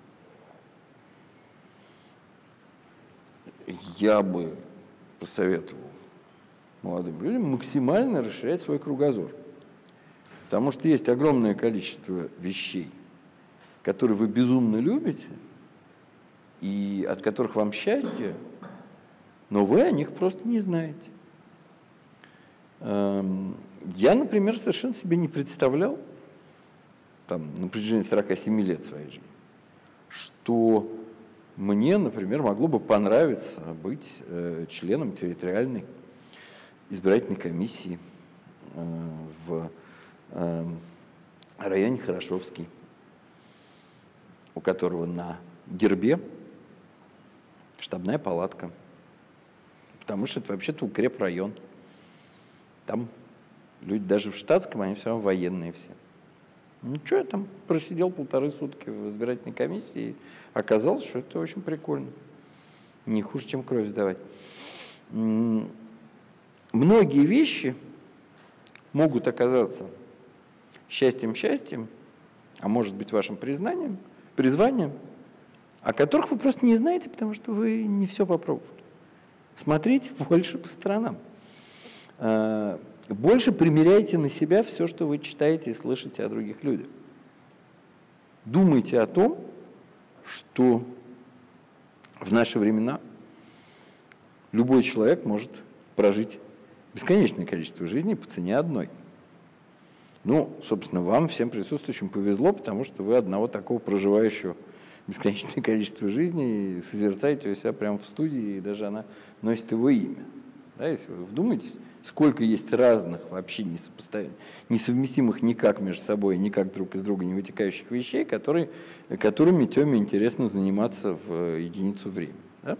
A: Я бы посоветовал молодым людям максимально расширять свой кругозор. Потому что есть огромное количество вещей, которые вы безумно любите, и от которых вам счастье, но вы о них просто не знаете. Я, например, совершенно себе не представлял там, на протяжении сорока семи лет своей жизни, что мне, например, могло бы понравиться быть э, членом территориальной избирательной комиссии э, в э, районе Хорошевский, у которого на гербе штабная палатка, потому что это вообще-то укрепрайон. Там люди даже в штатском, они все равно военные все. Ну что, я там просидел полторы сутки в избирательной комиссии, и оказалось, что это очень прикольно. Не хуже, чем кровь сдавать. Многие вещи могут оказаться счастьем-счастьем, а может быть вашим признанием, призванием, о которых вы просто не знаете, потому что вы не все попробовали. Смотрите больше по сторонам. Больше примеряйте на себя все, что вы читаете и слышите о других людях. Думайте о том, что в наши времена любой человек может прожить бесконечное количество жизней по цене одной. Ну, собственно, вам, всем присутствующим, повезло, потому что вы одного такого проживающего бесконечное количество жизней созерцаете у себя прямо в студии, и даже она носит его имя. Да, если вы вдумаетесь, сколько есть разных, вообще несовместимых никак между собой, никак друг из друга не вытекающих вещей, которые, которыми Тёме интересно заниматься в единицу времени. Да?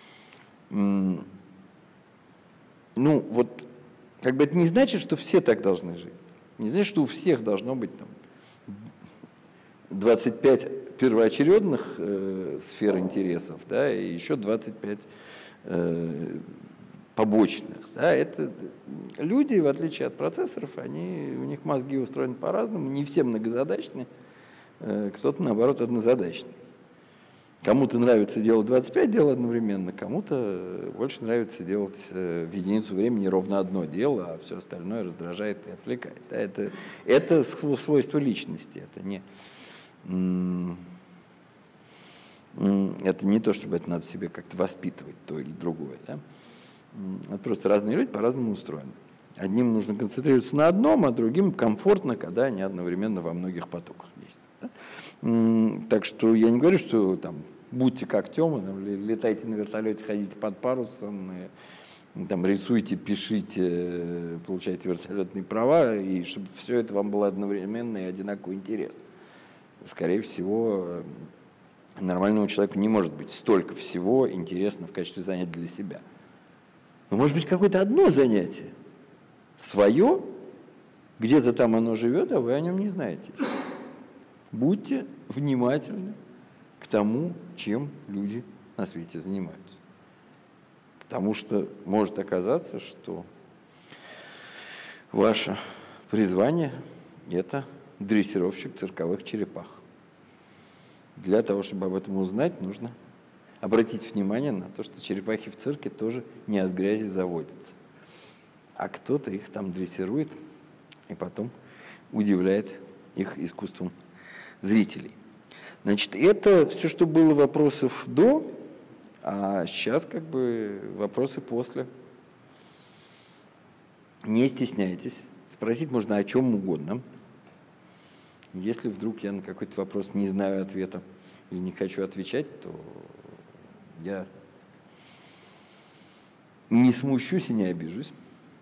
A: Ну, вот, как бы это не значит, что все так должны жить. Не значит, что у всех должно быть там двадцать пять первоочередных э, сфер интересов, да, и еще двадцать пять э, побочных. Да. Это люди, в отличие от процессоров, они, у них мозги устроены по-разному, не все многозадачные, э, кто-то, наоборот, однозадачный. Кому-то нравится делать двадцать пять дел одновременно, кому-то больше нравится делать в единицу времени ровно одно дело, а все остальное раздражает и отвлекает. Это, это свойство личности, это не, это не то, чтобы это надо в себе как-то воспитывать, то или другое. Да? Это просто разные люди по-разному устроены. Одним нужно концентрироваться на одном, а другим комфортно, когда они одновременно во многих потоках есть. Да? Так что я не говорю, что там будьте как Тёма, там, летайте на вертолете, ходите под парусом, и, там, рисуйте, пишите, получайте вертолетные права, и чтобы все это вам было одновременно и одинаково интересно. Скорее всего, нормальному человеку не может быть столько всего интересно в качестве занятия для себя. Но может быть какое-то одно занятие свое, где-то там оно живет, а вы о нем не знаете. Будьте внимательны к тому, чем люди на свете занимаются. Потому что может оказаться, что ваше призвание – это дрессировщик цирковых черепах. Для того, чтобы об этом узнать, нужно обратить внимание на то, что черепахи в цирке тоже не от грязи заводятся. А кто-то их там дрессирует и потом удивляет их искусством зрителей. Значит, это все, что было вопросов до, а сейчас как бы вопросы после. Не стесняйтесь, спросить можно о чем угодно. Если вдруг я на какой-то вопрос не знаю ответа или не хочу отвечать, то я не смущусь и не обижусь.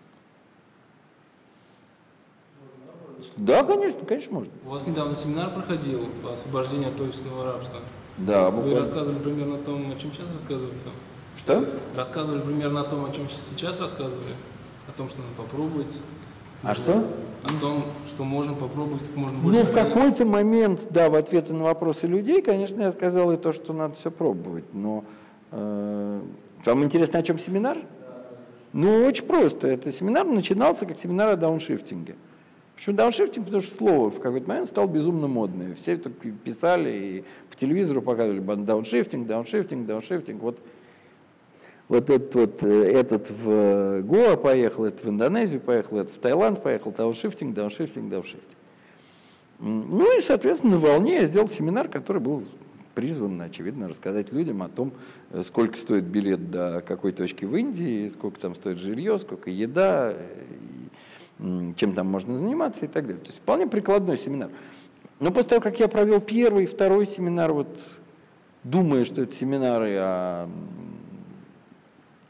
A: Да, конечно, конечно, можно.
B: У вас недавно семинар проходил по освобождению от офисного рабства.
A: Да,
B: Вы
A: буквально.
B: рассказывали примерно о том, о чем сейчас рассказывали там?
A: Что?
B: Рассказывали примерно о том, о чем сейчас рассказывали? О том, что надо попробовать.
A: А что?
B: О том, что можно попробовать как можно больше.
A: Ну, в какой-то момент, да, в ответы на вопросы людей, конечно, я сказал и то, что надо все пробовать. Но э, вам интересно, о чем семинар? Ну, очень просто. Это семинар начинался как семинар о дауншифтинге. Почему дауншифтинг? Потому что слово в какой-то момент стало безумно модное. Все это писали и по телевизору показывали дауншифтинг, дауншифтинг, дауншифтинг. Вот, вот, этот, вот этот в Гоа поехал, этот в Индонезию поехал, этот в Таиланд поехал, дауншифтинг, дауншифтинг, дауншифтинг. Ну и, соответственно, на волне я сделал семинар, который был призван, очевидно, рассказать людям о том, сколько стоит билет до какой точки в Индии, сколько там стоит жилье, сколько еда, чем там можно заниматься и так далее. То есть вполне прикладной семинар. Но после того, как я провел первый, второй семинар, вот, думая, что это семинары о,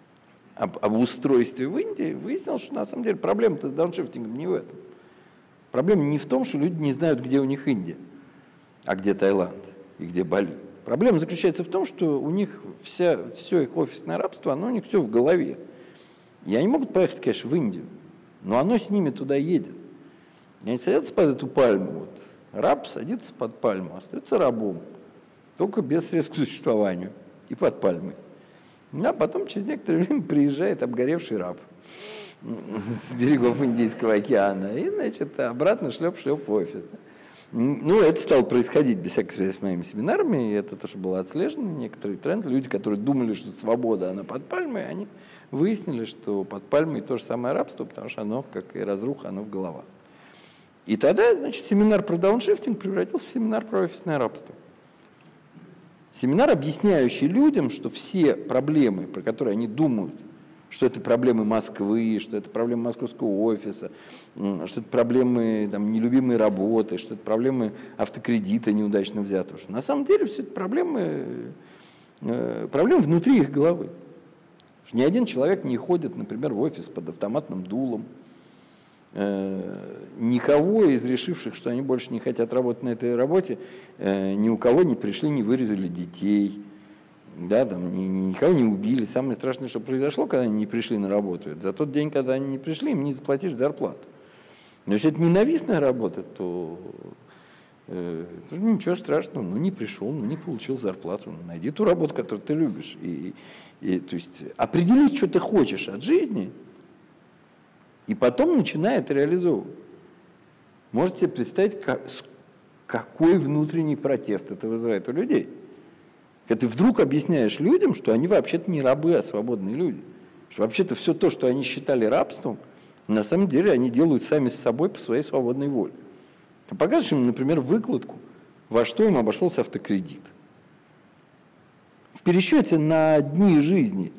A: об, об устройстве в Индии, выяснилось, что на самом деле проблема-то с дауншифтингом не в этом. Проблема не в том, что люди не знают, где у них Индия, а где Таиланд и где Бали. Проблема заключается в том, что у них вся, все их офисное рабство, оно у них все в голове. И они могут поехать, конечно, в Индию, но оно с ними туда едет. И они садятся под эту пальму. Вот. Раб садится под пальму, остается рабом, только без средств к существованию и под пальмой. А потом через некоторое время приезжает обгоревший раб с берегов Индийского океана и, значит, обратно шлеп-шлеп в офис. Ну, это стало происходить без всякой связи с моими семинарами, и это тоже было отслежено, некоторые тренды. Люди, которые думали, что свобода, она под пальмой, они выяснили, что под пальмой то же самое рабство, потому что оно, как и разруха, оно в головах. И тогда, значит, семинар про дауншифтинг превратился в семинар про офисное рабство. Семинар, объясняющий людям, что все проблемы, про которые они думают, что это проблемы Москвы, что это проблемы московского офиса, что это проблемы там, нелюбимой работы, что это проблемы автокредита неудачно взятого. Что на самом деле все это проблемы, э, проблемы внутри их головы. Что ни один человек не ходит, например, в офис под автоматным дулом. Э, никого из решивших, что они больше не хотят работать на этой работе, э, ни у кого не пришли, не вырезали детей. Да, там, ни, никого не убили. Самое страшное, что произошло, когда они не пришли на работу, это за тот день, когда они не пришли, им не заплатили зарплату. Но если это ненавистная работа, то, э, то ничего страшного, ну не пришел, ну не получил зарплату. Ну, найди ту работу, которую ты любишь. И, и, то есть определись, что ты хочешь от жизни, и потом начинай это реализовывать. Можете себе представить, как, какой внутренний протест это вызывает у людей. Когда ты вдруг объясняешь людям, что они вообще-то не рабы, а свободные люди. Что вообще-то все то, что они считали рабством, на самом деле они делают сами с собой по своей свободной воле. А покажешь им, например, выкладку, во что им обошелся автокредит. В пересчете на дни жизни,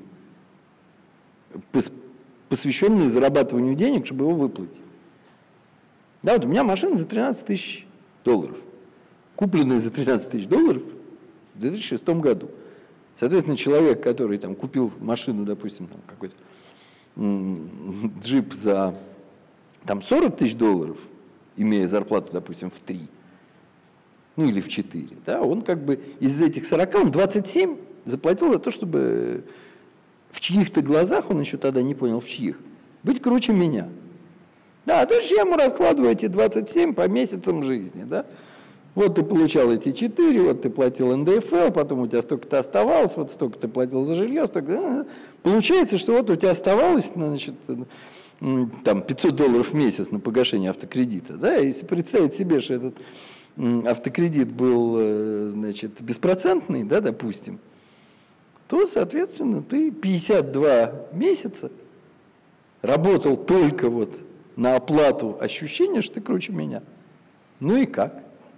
A: посвященные зарабатыванию денег, чтобы его выплатить. Да, вот у меня машина за тринадцать тысяч долларов. Купленная за тринадцать тысяч долларов в две тысячи шестом году. Соответственно, человек, который там, купил машину, допустим, там, какой-то м- джип за там, сорок тысяч долларов, имея зарплату, допустим, в три, ну или в четыре, да, он как бы из этих сорока, он двадцать семь заплатил за то, чтобы в чьих-то глазах, он еще тогда не понял, в чьих, быть круче меня. Да, то есть я ему раскладываю эти двадцать семь по месяцам жизни, да. Вот ты получал эти четыре, вот ты платил эн дэ эф эл, потом у тебя столько-то оставалось, вот столько ты платил за жилье, столько... Получается, что вот у тебя оставалось, значит, там пятьсот долларов в месяц на погашение автокредита, да, если представить себе, что этот автокредит был, значит, беспроцентный, да, допустим, то, соответственно, ты пятьдесят два месяца работал только вот на оплату ощущения, что ты круче меня. Ну и как?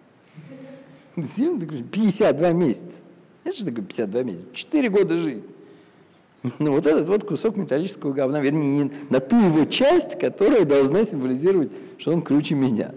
A: пятьдесят два месяца. Это что такое пятьдесят два месяца? четыре года жизни. Ну вот этот вот кусок металлического говна, вернее, на ту его часть, которая должна символизировать, что он круче меня.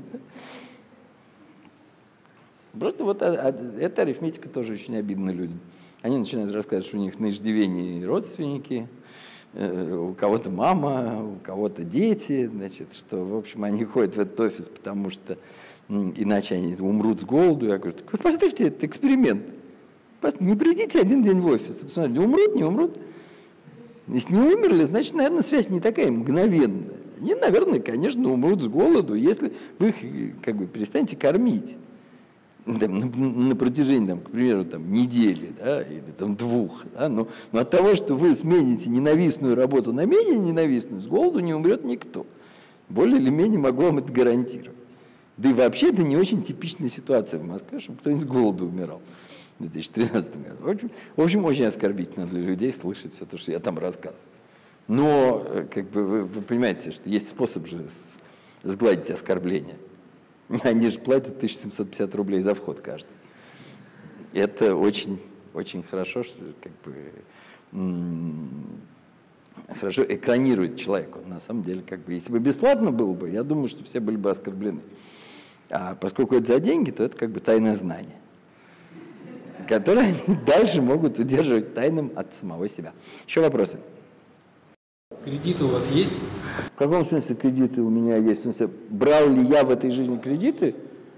A: Просто вот эта арифметика тоже очень обидна людям. Они начинают рассказывать, что у них на иждивении родственники, у кого-то мама, у кого-то дети, значит, что, в общем, они ходят в этот офис, потому что иначе они умрут с голоду. Я говорю, так поставьте этот эксперимент. Не придите один день в офис. Посмотрите, умрут, не умрут. Если не умерли, значит, наверное, связь не такая мгновенная. Они, наверное, конечно, умрут с голоду, если вы их как бы перестанете кормить. Там, на, на протяжении, там, к примеру, там, недели, да, или там, двух. Да, но, но от того, что вы смените ненавистную работу на менее ненавистную, с голоду не умрет никто. Более или менее могу вам это гарантировать. Да и вообще это не очень типичная ситуация в Москве, чтобы кто-нибудь с голоду умирал в две тысячи тринадцатом году. В общем, в общем, очень оскорбительно для людей слышать все то, что я там рассказываю. Но, как бы, вы, вы понимаете, что есть способ же сгладить оскорбление. Они же платят тысяча семьсот пятьдесят рублей за вход каждый. Это очень, очень хорошо, что как бы м- хорошо экранирует человека. На самом деле, как бы, если бы бесплатно было бы, я думаю, что все были бы оскорблены. А поскольку это за деньги, то это как бы тайное знание, которое они дальше могут удерживать тайным от самого себя. Еще вопросы?
B: Кредиты у вас есть?
A: В каком смысле кредиты у меня есть? В смысле, брал ли я в этой жизни кредиты?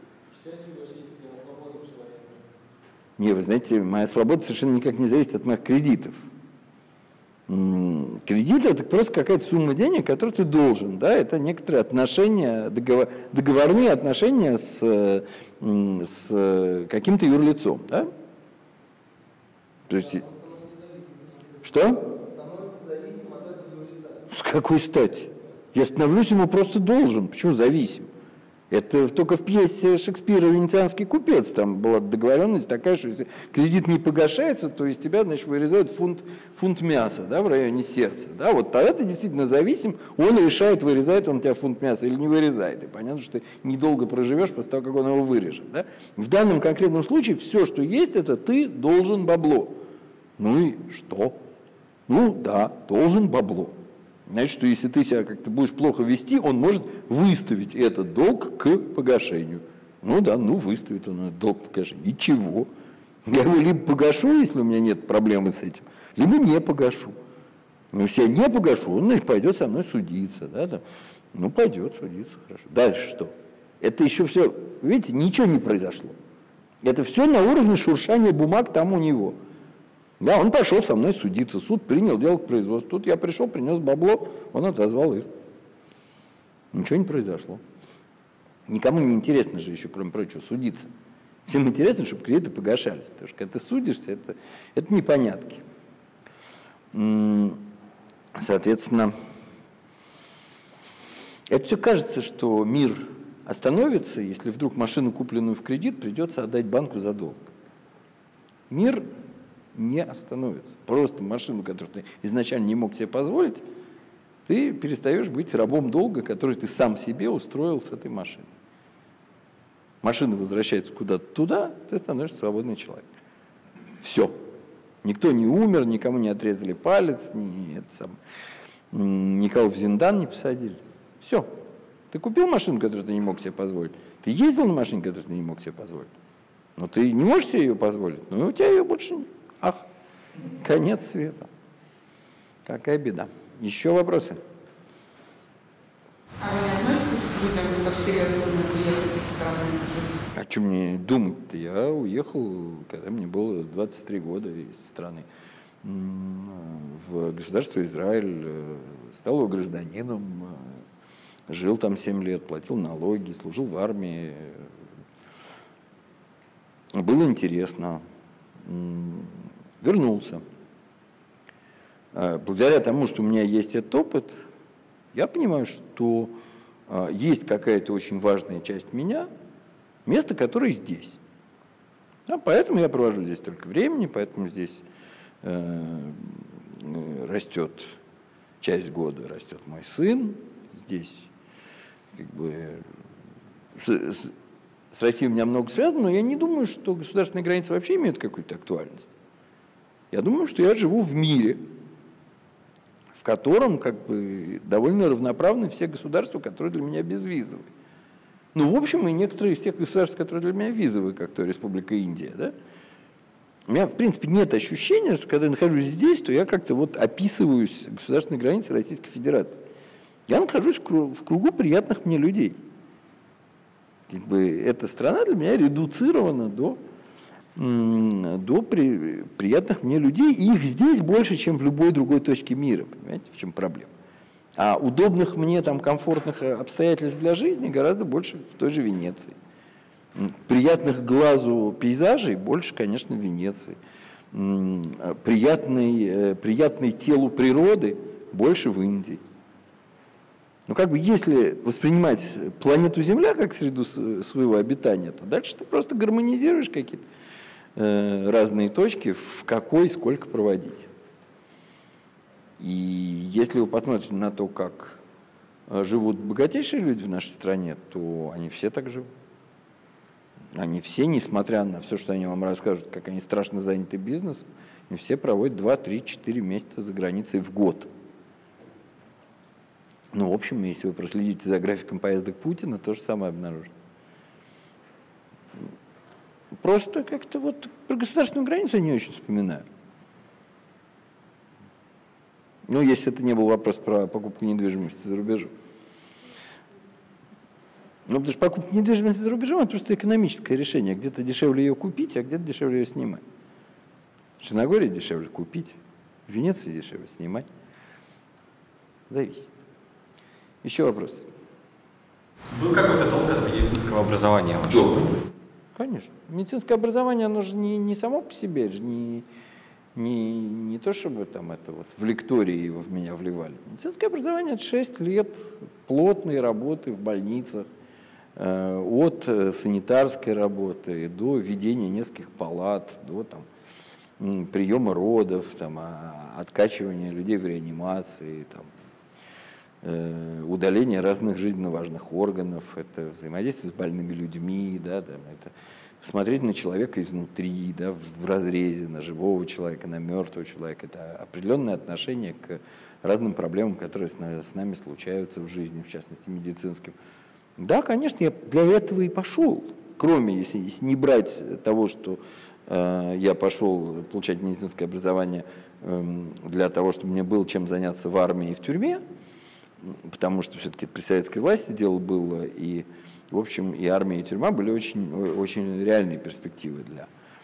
A: Не, вы знаете, моя свобода совершенно никак не зависит от моих кредитов. Кредит – это просто какая-то сумма денег, которую ты должен. Да? Это некоторые отношения, договор, договорные отношения с, с каким-то юрлицом. Да? То есть… Что? С какой стати? Я становлюсь ему просто должен. Почему зависим? Это только в пьесе Шекспира «Венецианский купец» там была договоренность такая, что если кредит не погашается, то из тебя, значит, вырезают фунт, фунт мяса, да, в районе сердца. Да, вот тогда ты действительно зависим, он решает, вырезает он у тебя фунт мяса или не вырезает. И понятно, что ты недолго проживешь после того, как он его вырежет. Да? В данном конкретном случае все, что есть, это ты должен бабло. Ну и что? Ну да, должен бабло. Значит, что если ты себя как-то будешь плохо вести, он может выставить этот долг к погашению. Ну да, ну выставит он этот долг к погашению. И чего? Я его либо погашу, если у меня нет проблемы с этим, либо не погашу. Но если я не погашу, он, значит, пойдет со мной судиться. Да, там. Ну, пойдет судиться, хорошо. Дальше что? Это еще все, видите, ничего не произошло. Это все на уровне шуршания бумаг там у него. Да, он пошел со мной судиться, суд принял дело к производству. Тут я пришел, принес бабло, он отозвал иск. Ничего не произошло. Никому не интересно же еще, кроме прочего, судиться. Всем интересно, чтобы кредиты погашались, потому что когда ты судишься, это, это непонятки. Соответственно, это все кажется, что мир остановится, если вдруг машину, купленную в кредит, придется отдать банку за долг. Мир не остановится. Просто машину, которую ты изначально не мог себе позволить, ты перестаешь быть рабом долга, который ты сам себе устроил с этой машиной. Машина возвращается куда-то туда, ты становишься свободный человек. Все. Никто не умер, никому не отрезали палец, ни, это сам, никого в зиндан не посадили. Все. Ты купил машину, которую ты не мог себе позволить. Ты ездил на машине, которую ты не мог себе позволить. Но ты не можешь себе ее позволить, но у тебя ее больше нет. Ах, конец света. Какая беда. Еще вопросы?
C: А вы не относитесь к людям, как серьезно уехать из страны жить?
A: О чем мне думать-то? Я уехал, когда мне было двадцать три года из страны, в государство Израиль, стал его гражданином, жил там семь лет, платил налоги, служил в армии. Было интересно. Вернулся. Благодаря тому, что у меня есть этот опыт, я понимаю, что есть какая-то очень важная часть меня, место, которое здесь. А поэтому я провожу здесь только времени, поэтому здесь э, растет часть года, растет мой сын, здесь как бы с, с, с Россией у меня много связано, но я не думаю, что государственные границы вообще имеют какую-то актуальность. Я думаю, что я живу в мире, в котором как бы довольно равноправны все государства, которые для меня безвизовые. Ну, в общем, и некоторые из тех государств, которые для меня визовые, как то Республика Индия, да? У меня, в принципе, нет ощущения, что когда я нахожусь здесь, то я как-то вот описываюсь государственной границей Российской Федерации. Я нахожусь в кругу, в кругу приятных мне людей. Как бы эта страна для меня редуцирована до, до при, приятных мне людей, и их здесь больше, чем в любой другой точке мира. Понимаете, в чем проблема? А удобных мне, там, комфортных обстоятельств для жизни гораздо больше в той же Венеции. Приятных глазу пейзажей больше, конечно, в Венеции. Приятной, приятной телу природы больше в Индии. Но как бы если воспринимать планету Земля как среду своего обитания, то дальше ты просто гармонизируешь какие-то разные точки, в какой сколько проводить. И если вы посмотрите на то, как живут богатейшие люди в нашей стране, то они все так живут. Они все, несмотря на все, что они вам расскажут, как они страшно заняты бизнесом, они все проводят два, три, четыре месяца за границей в год. Ну, в общем, если вы проследите за графиком поездок Путина, то же самое обнаружите. Просто как-то вот про государственную границу я не очень вспоминаю. Ну, если это не был вопрос про покупку недвижимости за рубежом. Ну, потому что покупка недвижимости за рубежом – это просто экономическое решение. Где-то дешевле ее купить, а где-то дешевле ее снимать. В Черногории дешевле купить, в Венеции дешевле снимать. Зависит. Еще вопрос.
D: Был какой-то толк от медицинского образования?
A: Да, конечно. Медицинское образование, оно же не, не само по себе, же не, не, не то, чтобы там это вот в лектории его в меня вливали. Медицинское образование – это шесть лет плотной работы в больницах, э, от санитарской работы до ведения нескольких палат, до там, приема родов, там, откачивания людей в реанимации, там, удаление разных жизненно важных органов, это взаимодействие с больными людьми, да, там, это смотреть на человека изнутри, да, в разрезе, на живого человека, на мертвого человека. Это определенное отношение к разным проблемам, которые с нами, с нами случаются в жизни, в частности медицинским. Да, конечно, я для этого и пошел. Кроме, если, если не брать того, что э, я пошел получать медицинское образование э, для того, чтобы мне было чем заняться в армии и в тюрьме, потому что все-таки при советской власти дело было, и, в общем, и армия, и тюрьма были очень, очень реальные перспективы для,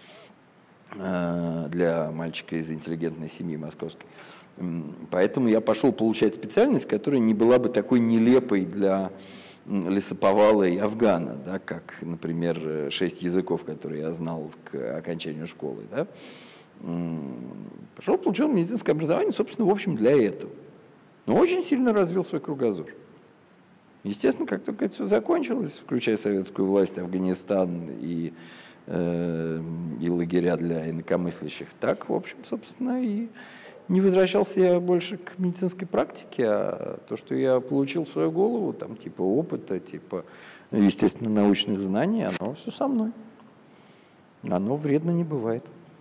A: для мальчика из интеллигентной семьи московской. Поэтому я пошел получать специальность, которая не была бы такой нелепой для лесоповала и афгана, да, как, например, шесть языков, которые я знал к окончанию школы. Да. Пошел, получил медицинское образование, собственно, в общем, для этого. Но очень сильно развил свой кругозор. Естественно, как только это все закончилось, включая советскую власть, Афганистан и, э, и лагеря для инакомыслящих, так, в общем, собственно, и не возвращался я больше к медицинской практике, а то, что я получил в свою голову, там, типа опыта, типа, естественно, научных знаний, оно все со мной. Оно вредно не бывает.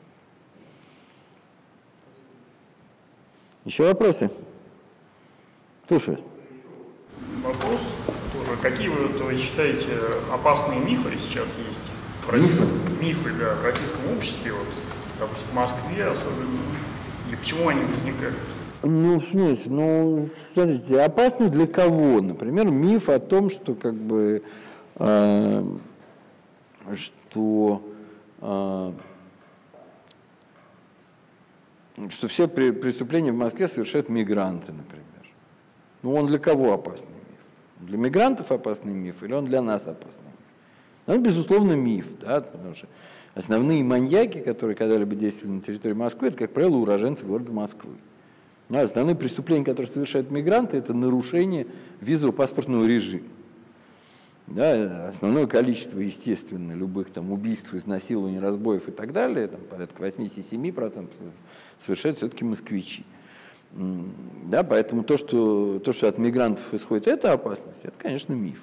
A: Еще вопросы? Слушай.
E: Вопрос тоже. Какие вы, вот, вы считаете опасные мифы сейчас есть? Про
A: Мифы?
E: Мифы, да, в российском обществе, вот, допустим, в Москве особенно. И почему они возникают?
A: Ну, в смысле, ну, смотрите, опасны для кого? Например, миф о том, что как бы, э, что, э, что все преступления в Москве совершают мигранты, например. Ну, он для кого опасный миф? Для мигрантов опасный миф или он для нас опасный миф? Ну, безусловно, миф, да, потому что основные маньяки, которые когда-либо действовали на территории Москвы, это, как правило, уроженцы города Москвы. А основные преступления, которые совершают мигранты, это нарушение визово-паспортного режима. Да, основное количество, естественно, любых там убийств, изнасилований, разбоев и так далее, там, порядка восемьдесят семь процентов совершают все-таки москвичи. Да, поэтому то что, то, что от мигрантов исходит эта опасность, это, конечно, миф.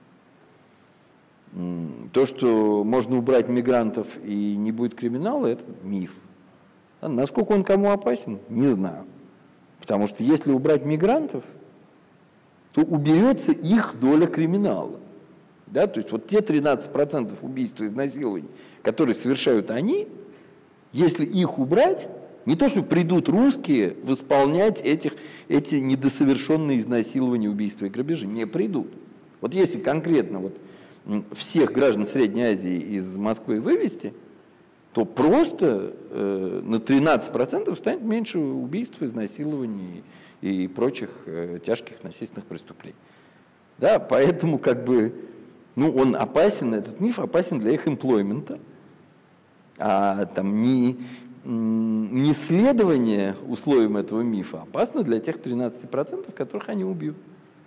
A: То, что можно убрать мигрантов и не будет криминала, это миф. А насколько он кому опасен, не знаю. Потому что если убрать мигрантов, то уберется их доля криминала. Да? То есть вот те тринадцать процентов убийств и изнасилований, которые совершают они, если их убрать, не то, что придут русские восполнять этих, эти недосовершенные изнасилования, убийства и грабежи, не придут. Вот если конкретно вот всех граждан Средней Азии из Москвы вывести, то просто э, на тринадцать процентов станет меньше убийств, изнасилований и прочих э, тяжких насильственных преступлений. Да, поэтому как бы, ну, он опасен, этот миф опасен для их эмплоймента, а там не... не следование условиям этого мифа опасно для тех тринадцати процентов, которых они убьют.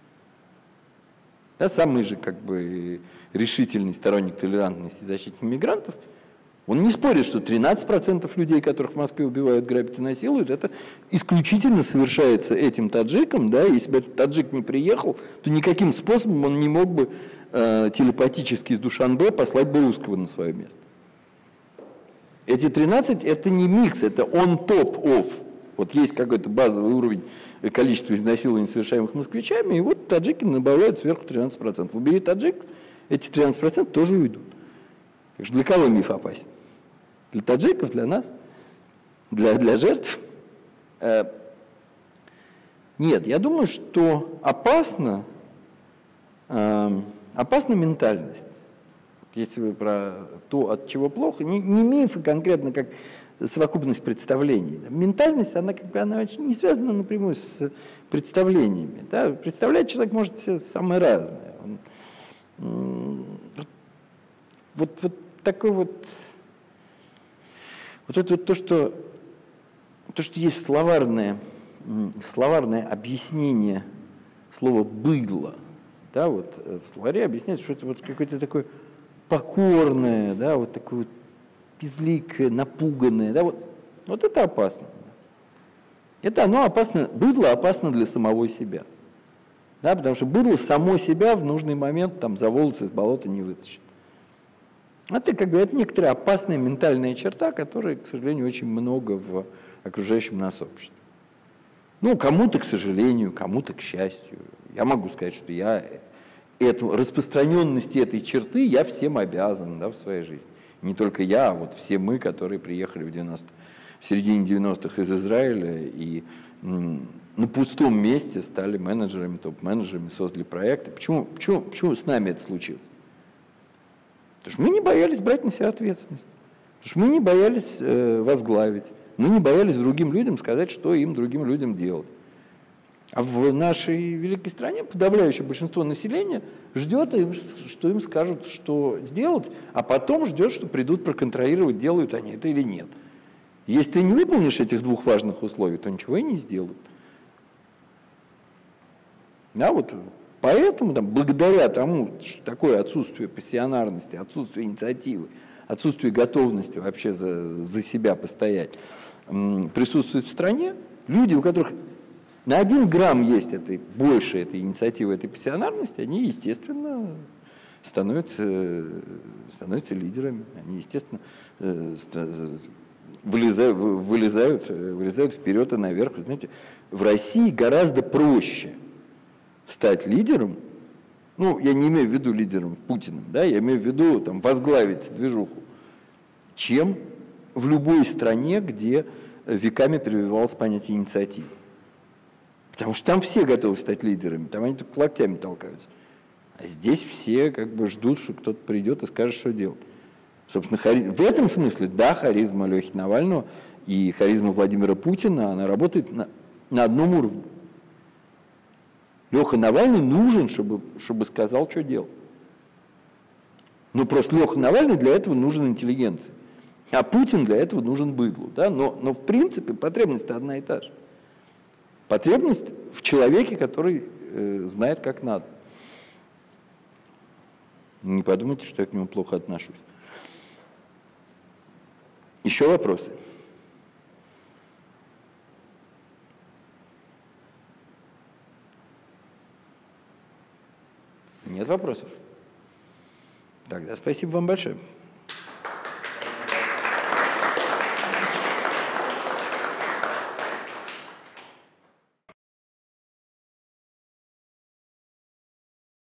A: Да, самый же как бы решительный сторонник толерантности и защиты мигрантов, он не спорит, что тринадцать процентов людей, которых в Москве убивают, грабят и насилуют, это исключительно совершается этим таджиком, да, если бы этот таджик не приехал, то никаким способом он не мог бы э, телепатически из Душанбе послать бы русского на свое место. Эти тринадцать – это не микс, это on top of. Вот есть какой-то базовый уровень количества изнасилований, совершаемых москвичами, и вот таджики добавляют сверху тринадцать процентов. Убери таджик, эти тринадцать процентов тоже уйдут. Так что для кого миф опасен? Для таджиков, для нас, для, для жертв. Нет, я думаю, что опасно, э, опасна ментальность. Если вы про то, от чего плохо, не, не мифы конкретно, как совокупность представлений. Ментальность, она как бы она не связана напрямую с представлениями. Да? Представлять человек может все самое разное. Он, вот, вот такой вот, вот это вот то, что, то, что есть словарное, словарное объяснение слова «быдло». Да, вот в словаре объясняется, что это вот какое-то такое покорное, да, вот такое вот безликое, напуганное. Да, вот, вот это опасно. Это оно опасно, быдло опасно для самого себя. Да, потому что быдло само себя в нужный момент там, за волосы из болота не вытащит. Это, как бы, это некоторая опасная ментальная черта, которой, к сожалению, очень много в окружающем нас обществе. Ну, кому-то, к сожалению, кому-то, к счастью. Я могу сказать, что я эту, распространенности этой черты я всем обязан, да, в своей жизни. Не только я, а вот все мы, которые приехали в, девяностых, в середине девяностых из Израиля и м, на пустом месте стали менеджерами, топ-менеджерами, создали проекты. Почему, почему, почему с нами это случилось? Потому что мы не боялись брать на себя ответственность. Потому что мы не боялись э, возглавить. Мы не боялись другим людям сказать, что им, другим людям делать. А в нашей великой стране подавляющее большинство населения ждет, что им скажут, что сделать, а потом ждет, что придут проконтролировать, делают они это или нет. Если ты не выполнишь этих двух важных условий, то ничего и не сделают. Да, вот поэтому, там, благодаря тому, что такое отсутствие пассионарности, отсутствие инициативы, отсутствие готовности вообще за, за себя постоять, м, присутствует в стране, люди, у которых на один грамм есть этой, больше этой инициативы, этой пассионарности, они, естественно, становятся, становятся лидерами. Они, естественно, вылезают, вылезают, вылезают вперед и наверх. Вы знаете, в России гораздо проще стать лидером, ну, я не имею в виду лидером Путиным, да, я имею в виду там, возглавить движуху, чем в любой стране, где веками прививалось понятие инициативы. Потому что там все готовы стать лидерами, там они только локтями толкаются. А здесь все как бы ждут, что кто-то придет и скажет, что делать. Собственно, хари... в этом смысле, да, харизма Лехи Навального и харизма Владимира Путина, она работает на, на одном уровне. Леха Навальный нужен, чтобы, чтобы сказал, что делать. Ну, просто Леха Навальный для этого нужен интеллигенции. А Путин для этого нужен быдлу. Да? Но, но в принципе потребность-то одна и та же. Потребность в человеке, который э, знает, как надо. Не подумайте, что я к нему плохо отношусь. Еще вопросы? Нет вопросов? Тогда спасибо вам большое.